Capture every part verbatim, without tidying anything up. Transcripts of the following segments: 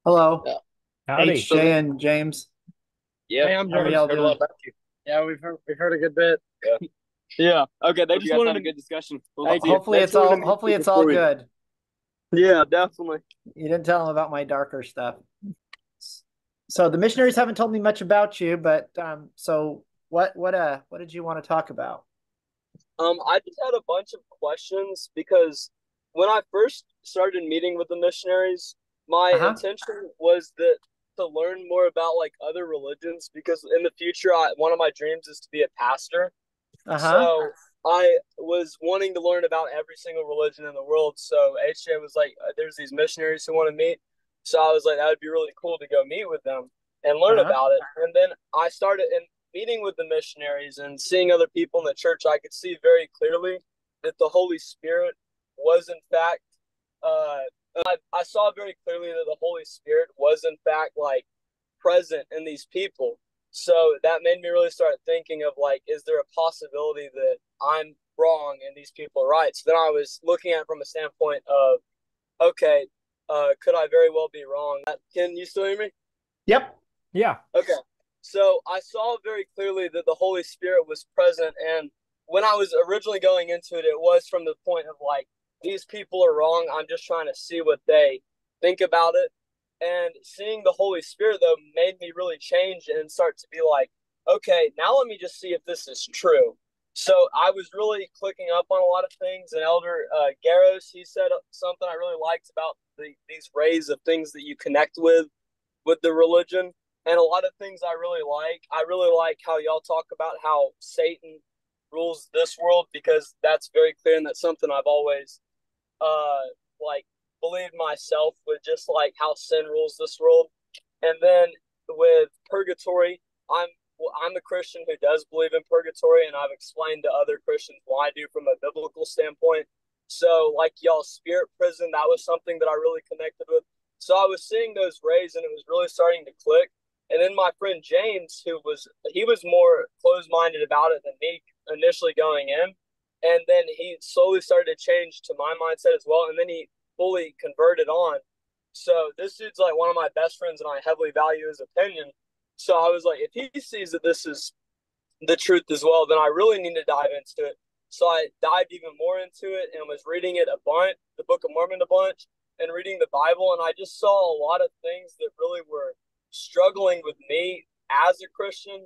Hello, Yeah. H Howdy. J and James. Yeah. Hey, I'm How are James. y'all Heard a lot doing? about you. Yeah, we've heard we've heard a good bit. Yeah. Yeah. Okay. They Hope you just guys wanted had a to good discussion. Ho- thank you. hopefully They just it's wanted to all meet hopefully you it's all before we. good. Yeah, definitely. You didn't tell them about my darker stuff. So the missionaries haven't told me much about you, but um, so what what uh what did you want to talk about? Um, I just had a bunch of questions because when I first started meeting with the missionaries, my Uh-huh. intention was that to learn more about like other religions because in the future, I, one of my dreams is to be a pastor. Uh-huh. So I was wanting to learn about every single religion in the world. So H J was like, uh, "There's these missionaries who want to meet." So I was like, "That would be really cool to go meet with them and learn Uh-huh. about it." And then I started in meeting with the missionaries and seeing other people in the church. I could see very clearly that the Holy Spirit was in fact. Uh, I, I saw very clearly that the Holy Spirit was in fact like present in these people. So that made me really start thinking of like, is there a possibility that I'm wrong and these people are right? So then I was looking at it from a standpoint of, okay, uh, could I very well be wrong? Can you still hear me? Yep. Yeah. Okay. So I saw very clearly that the Holy Spirit was present. And when I was originally going into it, it was from the point of like, these people are wrong. I'm just trying to see what they think about it. And seeing the Holy Spirit, though, made me really change and start to be like, okay, now let me just see if this is true. So I was really clicking up on a lot of things. And Elder uh, Garros, he said something I really liked about the, these rays of things that you connect with with the religion and a lot of things I really like. I really like how y'all talk about how Satan rules this world because that's very clear and that's something I've always uh like believed myself with just like how sin rules this world. And then with purgatory, I'm well, I'm a Christian who does believe in purgatory, and I've explained to other Christians why I do from a biblical standpoint. So, like y'all, spirit prison, that was something that I really connected with. So I was seeing those rays, and it was really starting to click. And then my friend James, who was he was more closed minded about it than me initially going in, and then he slowly started to change to my mindset as well, and then he fully converted on. So this dude's like one of my best friends, and I heavily value his opinion. So I was like, if he sees that this is the truth as well, then I really need to dive into it. So I dived even more into it and was reading it a bunch, the Book of Mormon a bunch, and reading the Bible. And I just saw a lot of things that really were struggling with me as a Christian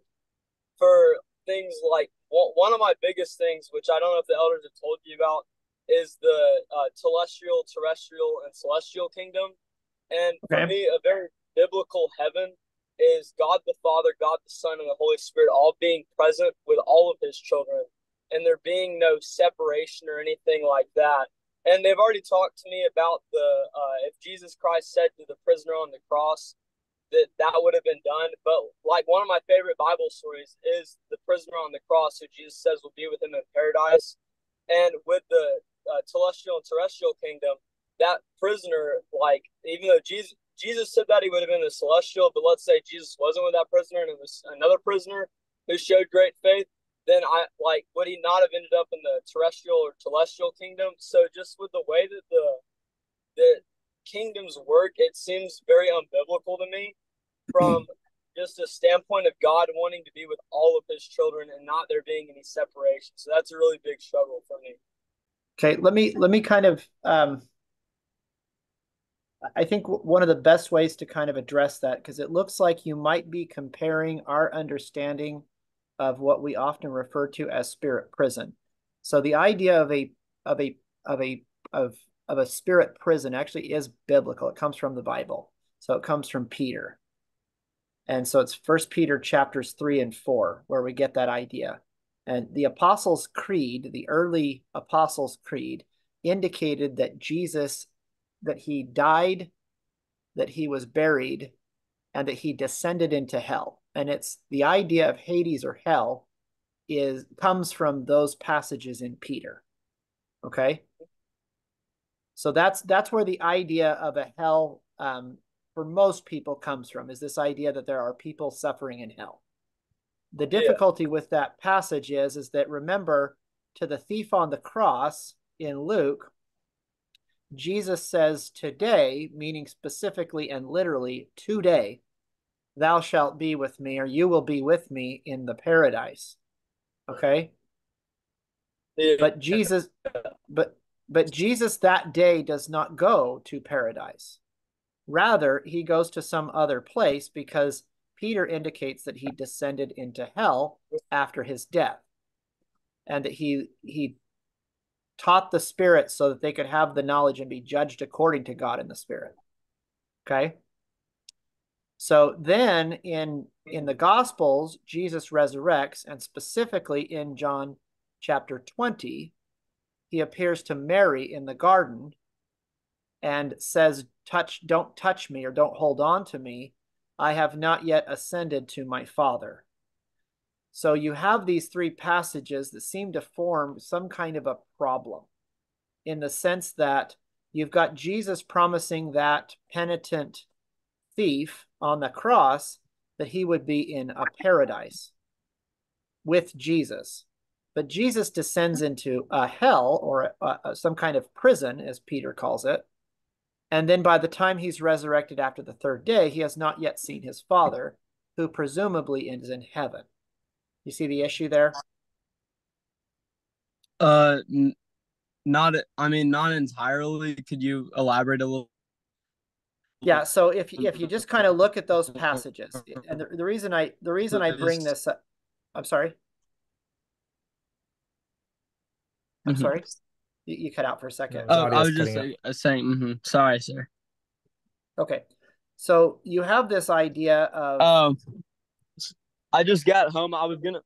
for things like well, one of my biggest things, which I don't know if the elders have told you about, is the uh, telestial, terrestrial, and celestial kingdom. And for Okay. me, a very biblical heaven is God the Father, God the Son, and the Holy Spirit all being present with all of his children, and there being no separation or anything like that. And they've already talked to me about the uh, if Jesus Christ said to the prisoner on the cross that that would have been done. But like one of my favorite Bible stories is the prisoner on the cross who Jesus says will be with him in paradise. And with the uh, celestial and terrestrial kingdom, that prisoner, like, even though Jesus, Jesus said that he would have been the celestial, but let's say Jesus wasn't with that prisoner and it was another prisoner who showed great faith, then I like would he not have ended up in the terrestrial or celestial kingdom? So just with the way that the the kingdoms work, it seems very unbiblical to me from just a standpoint of God wanting to be with all of his children and not there being any separation. So that's a really big struggle for me. Okay, let me let me kind of um I think one of the best ways to kind of address that, because it looks like you might be comparing our understanding of what we often refer to as spirit prison. So the idea of a of a of a of of a spirit prison actually is biblical. It comes from the Bible. So it comes from Peter. And so it's First Peter chapters three and four where we get that idea. And the Apostles' Creed, the early Apostles' Creed, indicated that Jesus, that he died, that he was buried, and that he descended into hell. And it's the idea of Hades or hell is comes from those passages in Peter. Okay, so that's that's where the idea of a hell um, for most people comes from. Is this idea that there are people suffering in hell? The Yeah, difficulty with that passage is is that remember to the thief on the cross in Luke, Jesus says today, meaning specifically and literally today, thou shalt be with me, or you will be with me in the paradise. Okay? Yeah. But Jesus, but but Jesus that day does not go to paradise. Rather, he goes to some other place because Peter indicates that he descended into hell after his death, and that he he taught the spirit so that they could have the knowledge and be judged according to God in the spirit. Okay? So then in in the Gospels, Jesus resurrects, and specifically in John chapter twenty, he appears to Mary in the garden and says, touch, don't touch me, or don't hold on to me. I have not yet ascended to my Father. So you have these three passages that seem to form some kind of a problem, in the sense that you've got Jesus promising that penitent thief on the cross that he would be in a paradise with Jesus. But Jesus descends into a hell, or a, a, some kind of prison, as Peter calls it. And then by the time he's resurrected after the third day, he has not yet seen his Father, who presumably is in heaven. You see the issue there? Uh, n- not. I mean, not entirely. Could you elaborate a little? Yeah, so if if you just kind of look at those passages, and the, the reason I the reason I bring Please. this up, I'm sorry, I'm Mm-hmm. sorry, you, you cut out for a second. No, his Oh, I audio's was just cutting out. uh, saying. Mm-hmm. Sorry, sir. Okay, so you have this idea of, Um, I just got home. I was gonna.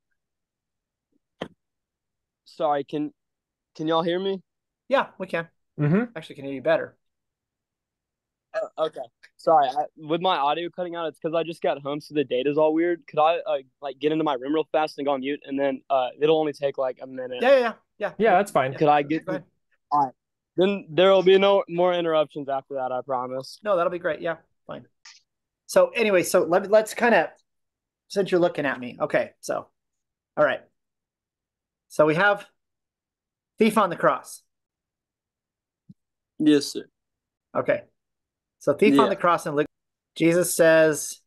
Sorry. Can Can y'all hear me? yeah, we can Mm-hmm. actually can hear you better. Uh, okay. Sorry. I, with my audio cutting out, it's because I just got home, so the data's all weird. Could I uh, like get into my room real fast and go on mute, and then uh, it'll only take like a minute. Yeah, yeah, yeah, yeah. Yeah, No, that's fine. yeah, Could I sure. get? Go ahead. All right. Then there will be no more interruptions after that. I promise. No, that'll be great. Yeah, fine. So anyway, so let, let's kind of, since you're looking at me, okay, so, all right. So we have thief on the cross. Yes, sir. Okay. So thief on Yeah. the cross, and Luke, Jesus says,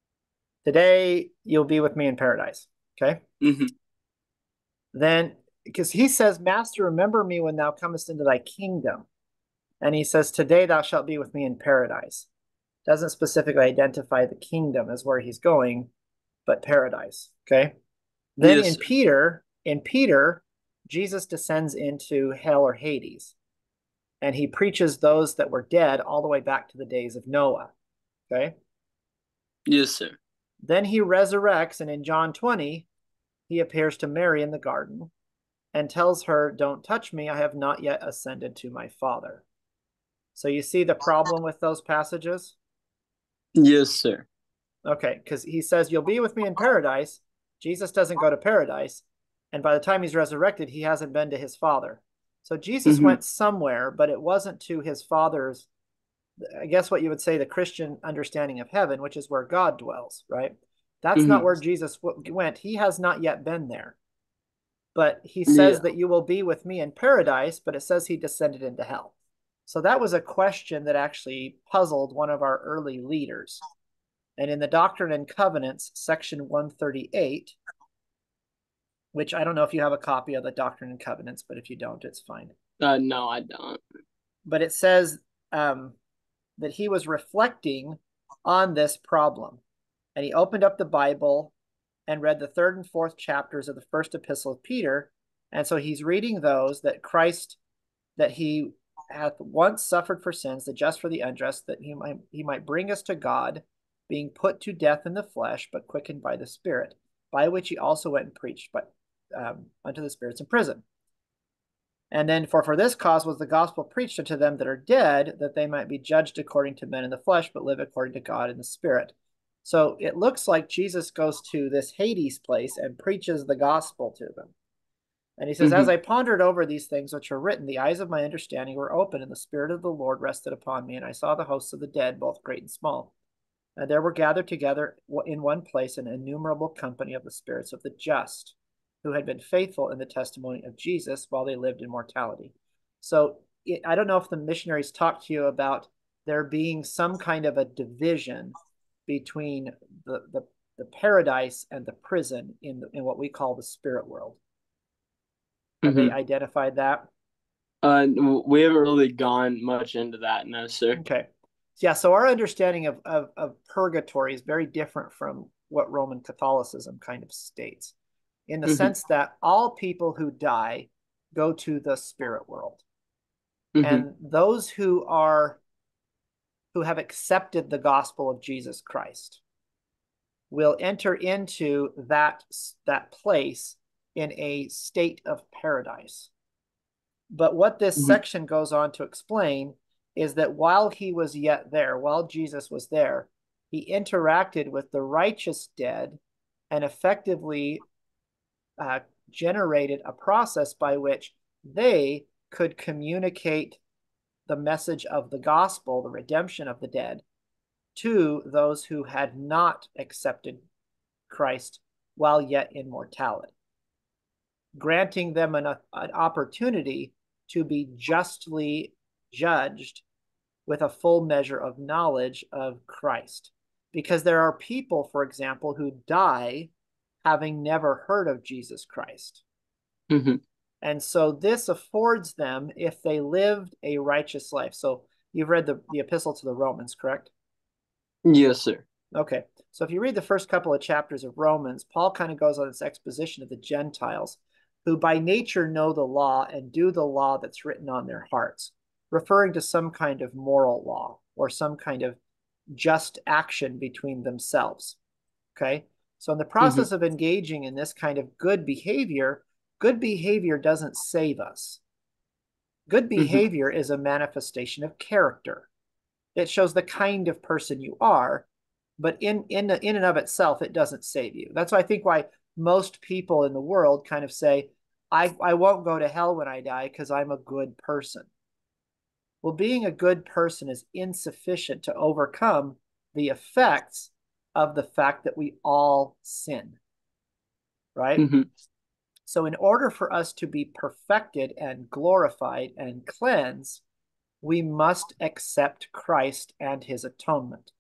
today you'll be with me in paradise. Okay. Mm-hmm. Then, because he says, Master, remember me when thou comest into thy kingdom. And he says, today thou shalt be with me in paradise. Doesn't specifically identify the kingdom as where he's going, but paradise. Okay. Then Yes, in sir. Peter, in Peter, Jesus descends into hell or Hades, and he preaches those that were dead all the way back to the days of Noah. Okay. Yes, sir. Then he resurrects, and in John twenty, he appears to Mary in the garden and tells her, don't touch me, I have not yet ascended to my Father. So you see the problem with those passages? Yes, sir. Okay, because he says, you'll be with me in paradise. Jesus doesn't go to paradise. And by the time he's resurrected, he hasn't been to his Father. So Jesus Mm-hmm. went somewhere, but it wasn't to his Father's, I guess what you would say, the Christian understanding of heaven, which is where God dwells, right? That's not Mm-hmm. where Jesus went. He has not yet been there. But he Yeah. says that you will be with me in paradise, but it says he descended into hell. So that was a question that actually puzzled one of our early leaders. And in the Doctrine and Covenants, section one thirty-eight, which I don't know if you have a copy of the Doctrine and Covenants, but if you don't, it's fine. Uh, no, I don't. But it says um, that he was reflecting on this problem. And he opened up the Bible and read the third and fourth chapters of the first epistle of Peter. And so he's reading those, that Christ, that he hath once suffered for sins, the just for the unjust, that he might, he might bring us to God, being put to death in the flesh, but quickened by the Spirit, by which he also went and preached but, um, unto the spirits in prison. And then, for for this cause was the gospel preached unto them that are dead, that they might be judged according to men in the flesh, but live according to God in the Spirit. So it looks like Jesus goes to this Hades place and preaches the gospel to them. And he says, Mm-hmm. as I pondered over these things which are written, the eyes of my understanding were open, and the Spirit of the Lord rested upon me, and I saw the hosts of the dead, both great and small. And there were gathered together in one place an innumerable company of the spirits of the just, who had been faithful in the testimony of Jesus while they lived in mortality. So it, I don't know if the missionaries talked to you about there being some kind of a division between the the, the paradise and the prison in the, in what we call the spirit world. Have they Hmm. identified that? Uh, we haven't really gone much into that, no, sir. Okay. Yeah, so our understanding of, of, of purgatory is very different from what Roman Catholicism kind of states, in the Hmm. sense that all people who die go to the spirit world. Hmm. And those who are who have accepted the gospel of Jesus Christ will enter into that, that place in a state of paradise. But what this Hmm. section goes on to explain is that while he was yet there, while Jesus was there, he interacted with the righteous dead and effectively uh, generated a process by which they could communicate the message of the gospel, the redemption of the dead, to those who had not accepted Christ while yet in mortality, granting them an, an opportunity to be justly judged with a full measure of knowledge of Christ. Because there are people, for example, who die having never heard of Jesus Christ. Hmm. And so this affords them, if they lived a righteous life. So you've read the, the epistle to the Romans, correct? Yes, sir. Okay. So if you read the first couple of chapters of Romans, Paul kind of goes on this exposition of the Gentiles who by nature know the law and do the law that's written on their hearts, referring to some kind of moral law or some kind of just action between themselves. Okay. So in the Hmm. process of engaging in this kind of good behavior, good behavior doesn't save us. Good Hmm. behavior is a manifestation of character. It shows the kind of person you are, but in in in and of itself, it doesn't save you. That's why I think why most people in the world kind of say, I, I won't go to hell when I die because I'm a good person. Well, being a good person is insufficient to overcome the effects of the fact that we all sin, right? Hmm. So, in order for us to be perfected and glorified and cleansed, we must accept Christ and his atonement,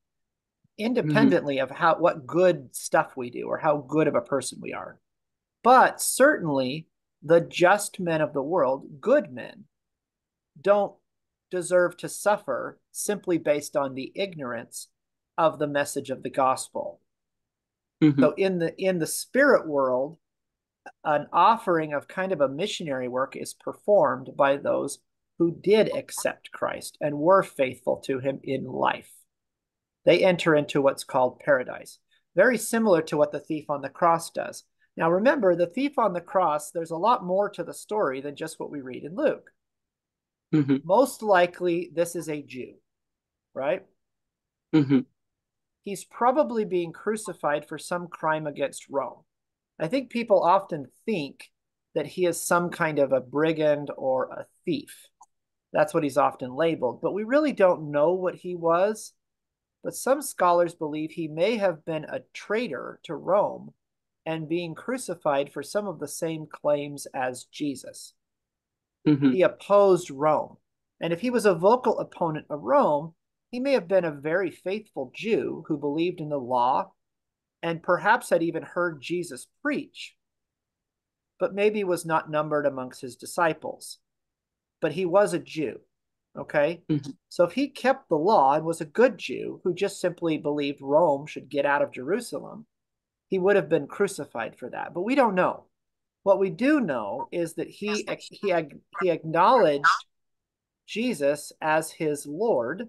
Hmm. independently of how what good stuff we do or how good of a person we are. But certainly the just men of the world, good men, don't deserve to suffer simply based on the ignorance of the message of the gospel. Hmm. So in the in the spirit world, an offering of kind of a missionary work is performed by those who did accept Christ and were faithful to him in life. They enter into what's called paradise, very similar to what the thief on the cross does. Now, remember, the thief on the cross, there's a lot more to the story than just what we read in Luke. Hmm. Most likely, this is a Jew, right? Hmm. He's probably being crucified for some crime against Rome. I think people often think that he is some kind of a brigand or a thief. That's what he's often labeled, but we really don't know what he was. But some scholars believe he may have been a traitor to Rome and being crucified for some of the same claims as Jesus. Hmm. He opposed Rome. And if he was a vocal opponent of Rome, he may have been a very faithful Jew who believed in the law and perhaps had even heard Jesus preach, but maybe was not numbered amongst his disciples. But he was a Jew. Okay. Hmm. So if he kept the law and was a good Jew who just simply believed Rome should get out of Jerusalem, he would have been crucified for that. But we don't know. What we do know is that he he he acknowledged Jesus as his Lord,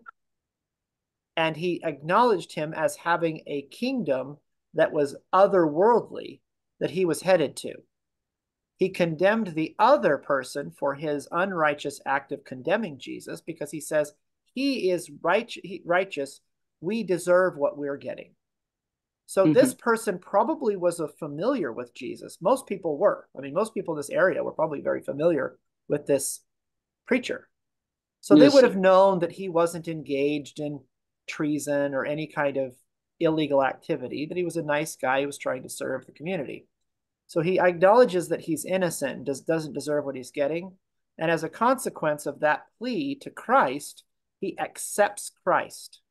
and he acknowledged him as having a kingdom that was otherworldly that he was headed to. He condemned the other person for his unrighteous act of condemning Jesus because he says he is righteous. We deserve what we're getting. So Hmm. this person probably was a familiar with Jesus. Most people were. I mean, most people in this area were probably very familiar with this preacher. So they Yes, would have sir. known that he wasn't engaged in treason or any kind of illegal activity, that he was a nice guy who was trying to serve the community. So he acknowledges that he's innocent and does, doesn't deserve what he's getting. And as a consequence of that plea to Christ, he accepts Christ.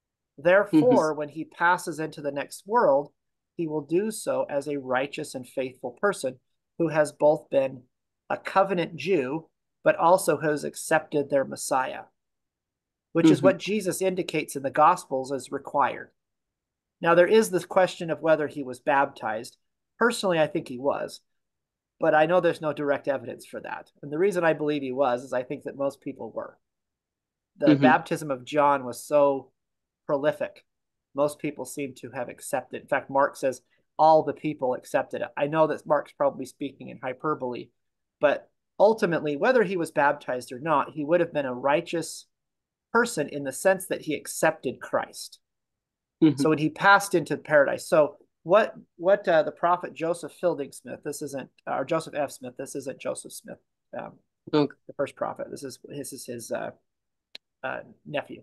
Hmm. Therefore, when he passes into the next world, he will do so as a righteous and faithful person who has both been a covenant Jew, but also has accepted their Messiah, which is Hmm. what Jesus indicates in the Gospels as required. Now, there is this question of whether he was baptized. Personally, I think he was, but I know there's no direct evidence for that. And the reason I believe he was is I think that most people were. The Hmm. baptism of John was so prolific. Most people seem to have accepted. In fact, Mark says all the people accepted it. I know that Mark's probably speaking in hyperbole, but ultimately, whether he was baptized or not, he would have been a righteous person in the sense that he accepted Christ. So Hmm. when he passed into paradise. So what what uh, the prophet Joseph Fielding Smith, this isn't, or Joseph F. Smith, this isn't Joseph Smith, um, Okay. the first prophet. This is this is his uh, uh, nephew.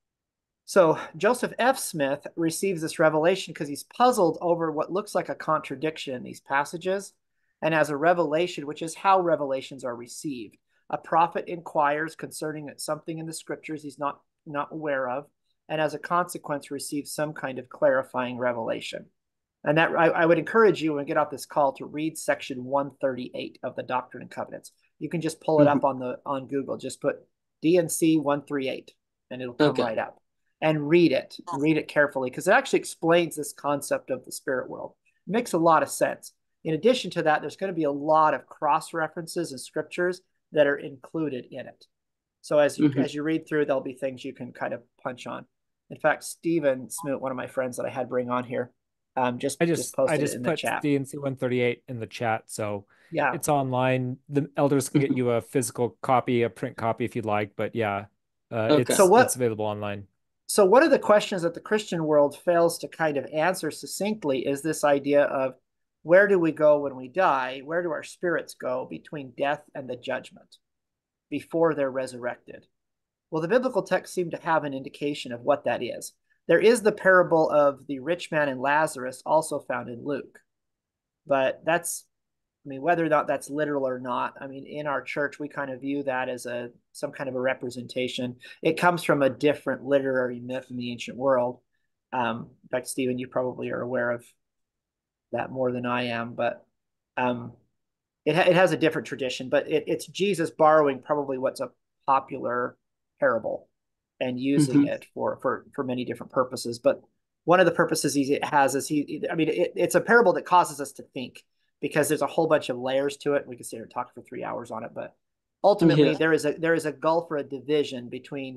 So Joseph F. Smith receives this revelation because he's puzzled over what looks like a contradiction in these passages. And as a revelation, which is how revelations are received, a prophet inquires concerning something in the scriptures he's not, not aware of, and as a consequence receives some kind of clarifying revelation. And that I, I would encourage you when we get off this call to read section one thirty-eight of the Doctrine and Covenants. You can just pull it Hmm. up on the on Google. Just put D and C one thirty-eight and it'll come Okay. right up. And read it and read it carefully because it actually explains this concept of the spirit world. It makes a lot of sense. In addition to that, there's going to be a lot of cross references and scriptures that are included in it. So as you Hmm. as you read through, there'll be things you can kind of punch on. In fact, Stephen Smoot, one of my friends that I had bring on here, um, just I just just I posted it just in the put chat. D N C one thirty-eight in the chat, so Yeah. it's online. The elders can get Hmm. you a physical copy, a print copy if you'd like, but yeah, uh, Okay. So it's it's what available online. so one of the questions that the Christian world fails to kind of answer succinctly is this idea of where do we go when we die? Where do our spirits go between death and the judgment before they're resurrected? Well, the biblical texts seem to have an indication of what that is. There is the parable of the rich man and Lazarus, also found in Luke, but that's, I mean, whether or not that's literal or not, I mean, in our church, we kind of view that as a some kind of a representation. It comes from a different literary myth in the ancient world. Um, in fact, Stephen, you probably are aware of that more than I am, but um, it, ha- it has a different tradition. But it, it's Jesus borrowing probably what's a popular parable and using Hmm. it for for for many different purposes. But one of the purposes he has is he, I mean, it, it's a parable that causes us to think because there's a whole bunch of layers to it. We could sit here and talk for three hours on it, but ultimately Yeah. there is a there is a gulf or a division between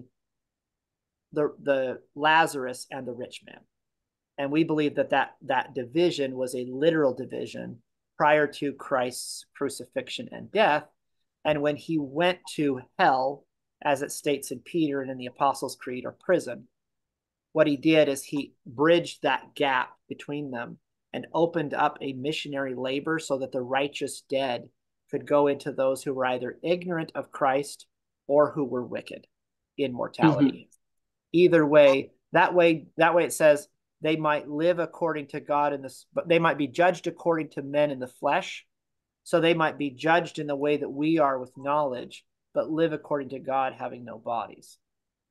the the Lazarus and the rich man, and we believe that that that division was a literal division prior to Christ's crucifixion and death, and when he went to hell, as it states in Peter and in the Apostles' Creed, or prison, what he did is he bridged that gap between them and opened up a missionary labor so that the righteous dead could go into those who were either ignorant of Christ or who were wicked in Hmm. mortality. Either way, that way, that way it says they might live according to God in this, but they might be judged according to men in the flesh. So they might be judged in the way that we are with knowledge, but live according to God having no bodies.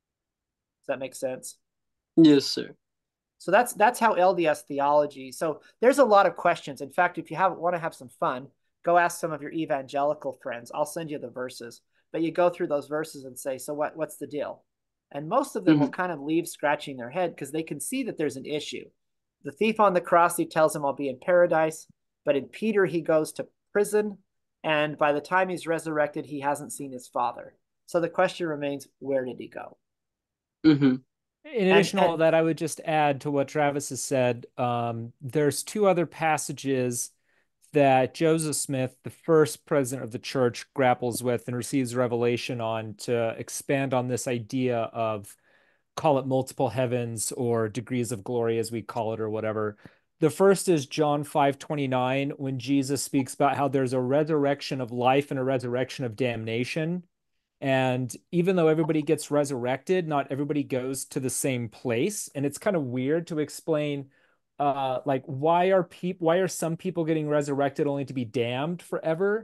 Does that make sense? Yes, sir. So that's that's how L D S theology. So there's a lot of questions. In fact, if you have want to have some fun, go ask some of your evangelical friends. I'll send you the verses. But you go through those verses and say, so what what's the deal? And most of them will Hmm. kind of leave scratching their head because they can see that there's an issue. The thief on the cross, he tells him, I'll be in paradise. But in Peter, he goes to prison. And by the time he's resurrected, he hasn't seen his father. So the question remains, where did he go? Hmm. In And addition to all and that, I would just add to what Travis has said. Um, there's two other passages that Joseph Smith, the first president of the church, grapples with and receives revelation on to expand on this idea of, call it multiple heavens or degrees of glory, as we call it, or whatever. The first is John five twenty-nine, when Jesus speaks about how there's a resurrection of life and a resurrection of damnation. And even though everybody gets resurrected, not everybody goes to the same place. And it's kind of weird to explain, uh, like why are people why are some people getting resurrected only to be damned forever?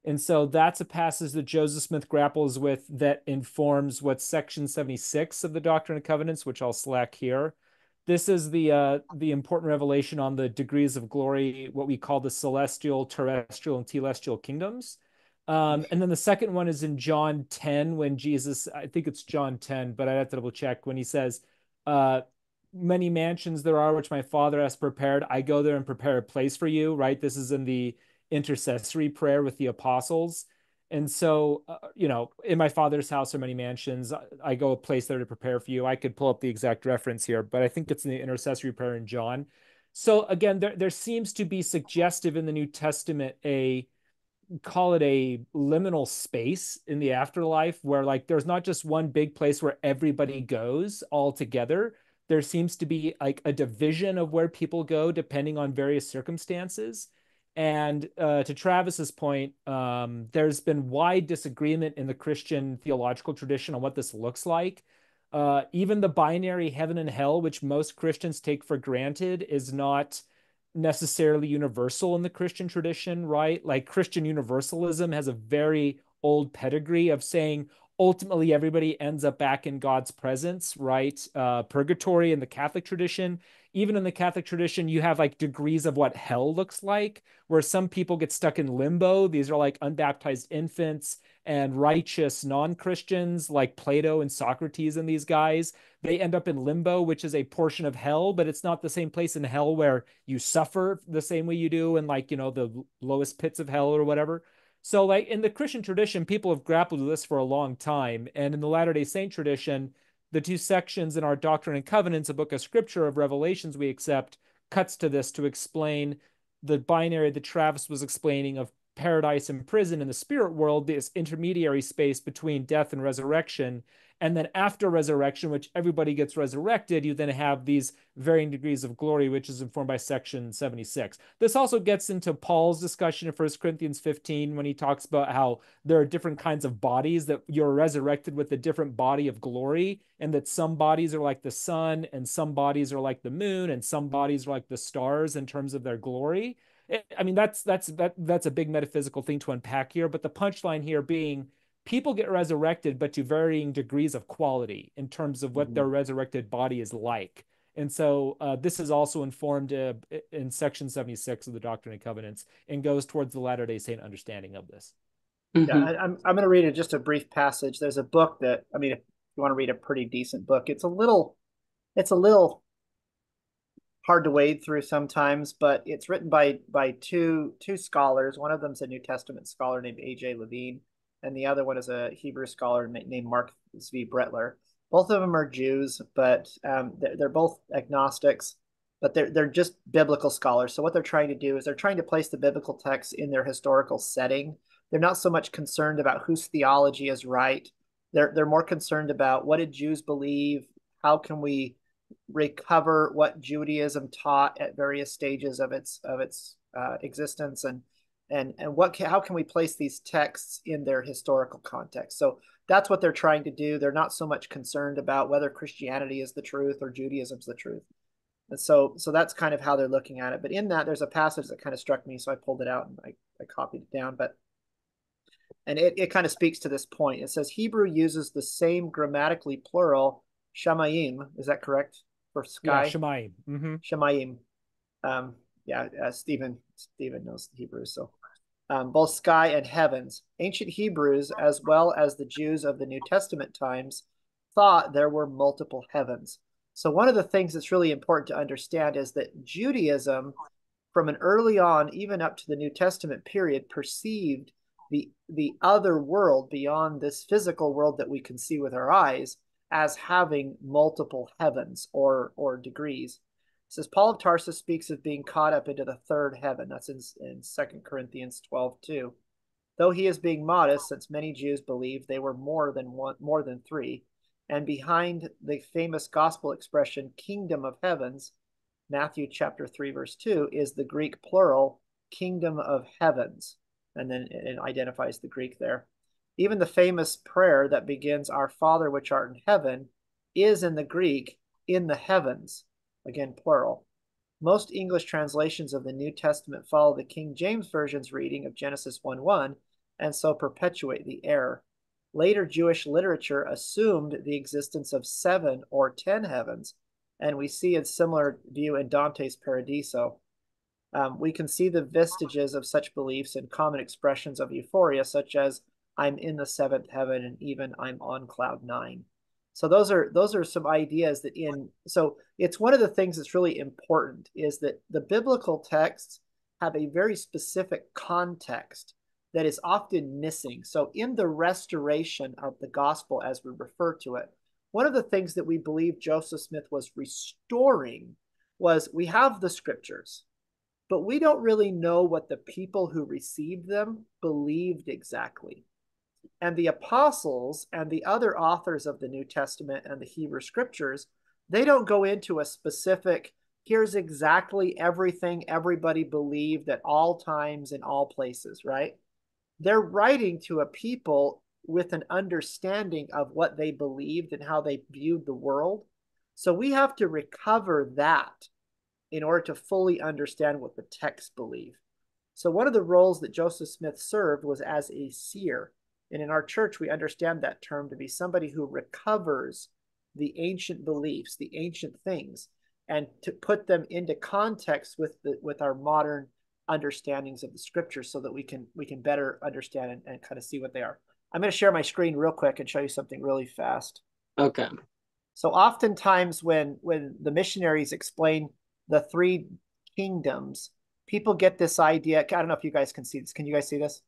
And so that's a passage that Joseph Smith grapples with that informs what's section seventy-six of the Doctrine and Covenants, which I'll slack here. This is the uh, the important revelation on the degrees of glory, what we call the celestial, terrestrial, and telestial kingdoms. Um, and then the second one is in John ten, when Jesus, I think it's John ten, but I have to double check, when he says, uh, many mansions there are which my father has prepared. I go there and prepare a place for you, right? This is in the intercessory prayer with the apostles. And so, uh, you know, in my father's house are many mansions. I, I go a place there to prepare for you. I could pull up the exact reference here, but I think it's in the intercessory prayer in John. So again, there, there seems to be suggestive in the New Testament a call it a liminal space in the afterlife where like there's not just one big place where everybody goes all together. There seems to be like a division of where people go depending on various circumstances. And uh, to Travis's point, um, there's been wide disagreement in the Christian theological tradition on what this looks like. Uh, even the binary heaven and hell, which most Christians take for granted, is not necessarily universal in the Christian tradition, right? Like Christian universalism has a very old pedigree of saying ultimately everybody ends up back in God's presence, right? Uh, purgatory in the Catholic tradition. Even in the Catholic tradition, you have like degrees of what hell looks like, where some people get stuck in limbo. These are like unbaptized infants and righteous non-Christians like Plato and Socrates and these guys. They end up in limbo, which is a portion of hell, but it's not the same place in hell where you suffer the same way you do in like, you know, the lowest pits of hell or whatever. So like in the Christian tradition, people have grappled with this for a long time. And in the Latter-day Saint tradition, the two sections in our Doctrine and Covenants, a book of scripture of revelations we accept, cuts to this to explain the binary that Travis was explaining of paradise and prison in the spirit world, this intermediary space between death and resurrection. And then after resurrection, which everybody gets resurrected, you then have these varying degrees of glory, which is informed by section seventy-six. This also gets into Paul's discussion in First Corinthians fifteen when he talks about how there are different kinds of bodies, that you're resurrected with a different body of glory, and that some bodies are like the sun, and some bodies are like the moon, and some bodies are like the stars in terms of their glory. I mean, that's that's that that's a big metaphysical thing to unpack here, but the punchline here being people get resurrected, but to varying degrees of quality in terms of what Mm-hmm. their resurrected body is like. And so uh, this is also informed uh, in section seventy-six of the Doctrine and Covenants and goes towards the Latter-day Saint understanding of this. Yeah, Mm-hmm. I, I'm I'm going to read it just a brief passage. There's a book that, I mean, if you want to read a pretty decent book, it's a little it's a little hard to wade through sometimes, but it's written by by two two scholars. One of them's a New Testament scholar named A J Levine, and the other one is a Hebrew scholar named Mark Zvi Bretler. Both of them are Jews, but um, they're, they're both agnostics, but they're they're just biblical scholars. So what they're trying to do is they're trying to place the biblical text in their historical setting. They're not so much concerned about whose theology is right. They're they're more concerned about what did Jews believe? How can we recover what Judaism taught at various stages of its of its uh, existence, and and and what can, how can we place these texts in their historical context? So that's what they're trying to do. They're not so much concerned about whether Christianity is the truth or Judaism's the truth. And so so that's kind of how they're looking at it. But in that, there's a passage that kind of struck me, so I pulled it out and I, I copied it down. But and it, it kind of speaks to this point. It says Hebrew uses the same grammatically plural shamayim. Is that correct? For Yeah, sky? Shemaim. Mm-hmm. Shamayim. Um, yeah, uh, Stephen Stephen knows Hebrew, so um, both sky and heavens. Ancient Hebrews, as well as the Jews of the New Testament times, thought there were multiple heavens. So one of the things that's really important to understand is that Judaism, from an early on, even up to the New Testament period, perceived the the other world beyond this physical world that we can see with our eyes as having multiple heavens or or degrees. It says Paul of Tarsus speaks of being caught up into the third heaven. That's in, in Second Corinthians twelve two. Though he is being modest, since many Jews believed they were more than one, more than three, and behind the famous gospel expression "kingdom of heavens," Matthew chapter three, verse two, is the Greek plural kingdom of heavens. And then it identifies the Greek there. Even the famous prayer that begins, Our Father which art in heaven, is in the Greek, in the heavens, again, plural. Most English translations of the New Testament follow the King James Version's reading of Genesis one one and so perpetuate the error. Later Jewish literature assumed the existence of seven or ten heavens, and we see a similar view in Dante's Paradiso. Um, we can see the vestiges of such beliefs in common expressions of euphoria, such as "I'm in the seventh heaven" and even "I'm on cloud nine." So those are those are some ideas that in so it's one of the things that's really important is that the biblical texts have a very specific context that is often missing. So in the restoration of the gospel, as we refer to it, one of the things that we believe Joseph Smith was restoring was we have the scriptures, but we don't really know what the people who received them believed exactly. And the apostles and the other authors of the New Testament and the Hebrew scriptures, they don't go into a specific, here's exactly everything everybody believed at all times in all places, right? They're writing to a people with an understanding of what they believed and how they viewed the world. So we have to recover that in order to fully understand what the text believe. So one of the roles that Joseph Smith served was as a seer. And in our church, we understand that term to be somebody who recovers the ancient beliefs, the ancient things, and to put them into context with the, with our modern understandings of the scriptures so that we can we can better understand and, and kind of see what they are. I'm going to share my screen real quick and show you something really fast. Okay. So oftentimes when when the missionaries explain the three kingdoms, people get this idea. I don't know if you guys can see this. Can you guys see this?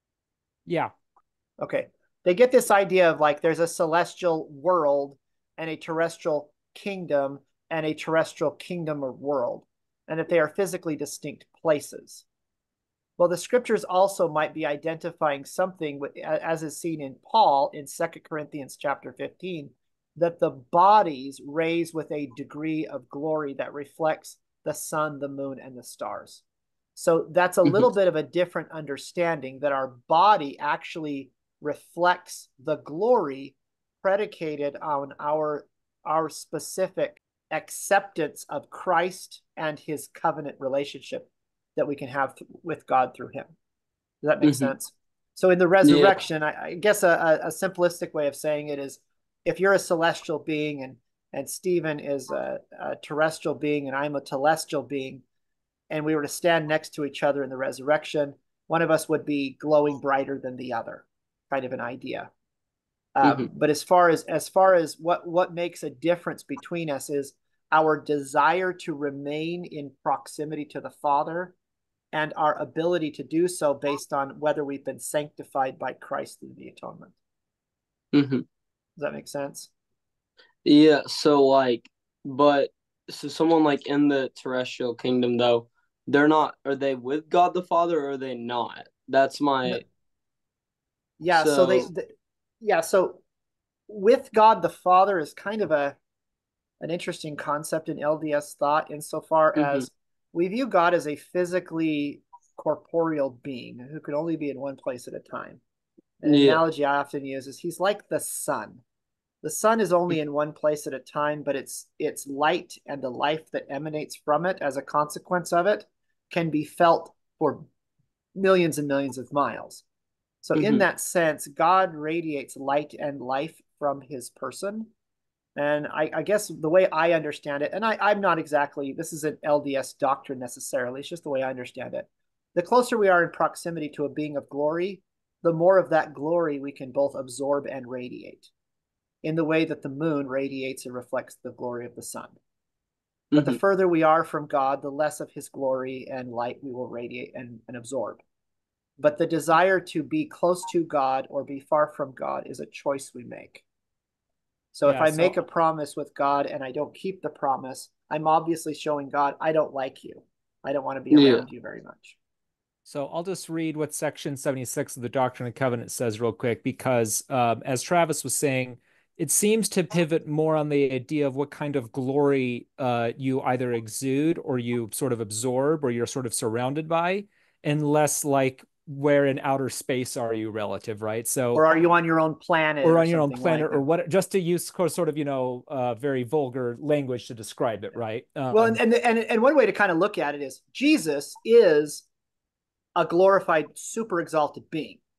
Yeah. Okay. They get this idea of like there's a celestial world and a terrestrial kingdom and a terrestrial kingdom or world, and that they are physically distinct places. Well, the scriptures also might be identifying something, with, as is seen in Paul in Second Corinthians chapter fifteen, that the bodies raise with a degree of glory that reflects the sun, the moon, and the stars. So that's a little Mm-hmm. bit of a different understanding that our body actually reflects the glory predicated on our, our specific acceptance of Christ and his covenant relationship that we can have th- with God through him. Does that make Mm-hmm. sense? So in the Yeah. resurrection, I, I guess a, a simplistic way of saying it is if you're a celestial being and and Stephen is a, a terrestrial being and I'm a telestial being, and we were to stand next to each other in the resurrection, one of us would be glowing brighter than the other, kind of an idea. Mm-hmm. Um, but as far as as far as what what makes a difference between us is our desire to remain in proximity to the Father and our ability to do so based on whether we've been sanctified by Christ through the atonement. Mm-hmm. Does that make sense? Yeah, so like, but so someone like in the terrestrial kingdom though, they're not. Are they with God the Father or are they not? That's No, my yeah. So they, so. the, yeah. So with God the Father is kind of a an interesting concept in L D S thought insofar Mm-hmm. as we view God as a physically corporeal being who can only be in one place at a time. An Yeah. analogy I often use is he's like the sun. The sun is only in one place at a time, but its its light and the life that emanates from it as a consequence of it can be felt for millions and millions of miles. So in Mm-hmm. that sense, God radiates light and life from his person. And I, I guess the way I understand it, and I, I'm not exactly, this isn't L D S doctrine necessarily, it's just the way I understand it. The closer we are in proximity to a being of glory, the more of that glory we can both absorb and radiate in the way that the moon radiates and reflects the glory of the sun. But the Mm-hmm. further we are from God, the less of his glory and light we will radiate and, and absorb. But the desire to be close to God or be far from God is a choice we make. So if Yeah. I make So a promise with God and I don't keep the promise, I'm obviously showing God, I don't like you. I don't want to be Yeah. around you very much. So I'll just read what section seventy-six of the Doctrine and Covenant says real quick, because um, as Travis was saying, it seems to pivot more on the idea of what kind of glory uh, you either exude or you sort of absorb or you're sort of surrounded by, and less like where in outer space are you relative, right? So, Or are you on your own planet or or on your own something planet like or that? what, just to use sort of, you know, uh, very vulgar language to describe it, right? Well, and, Um, and and and one way to kind of look at it is Jesus is a glorified, super exalted being.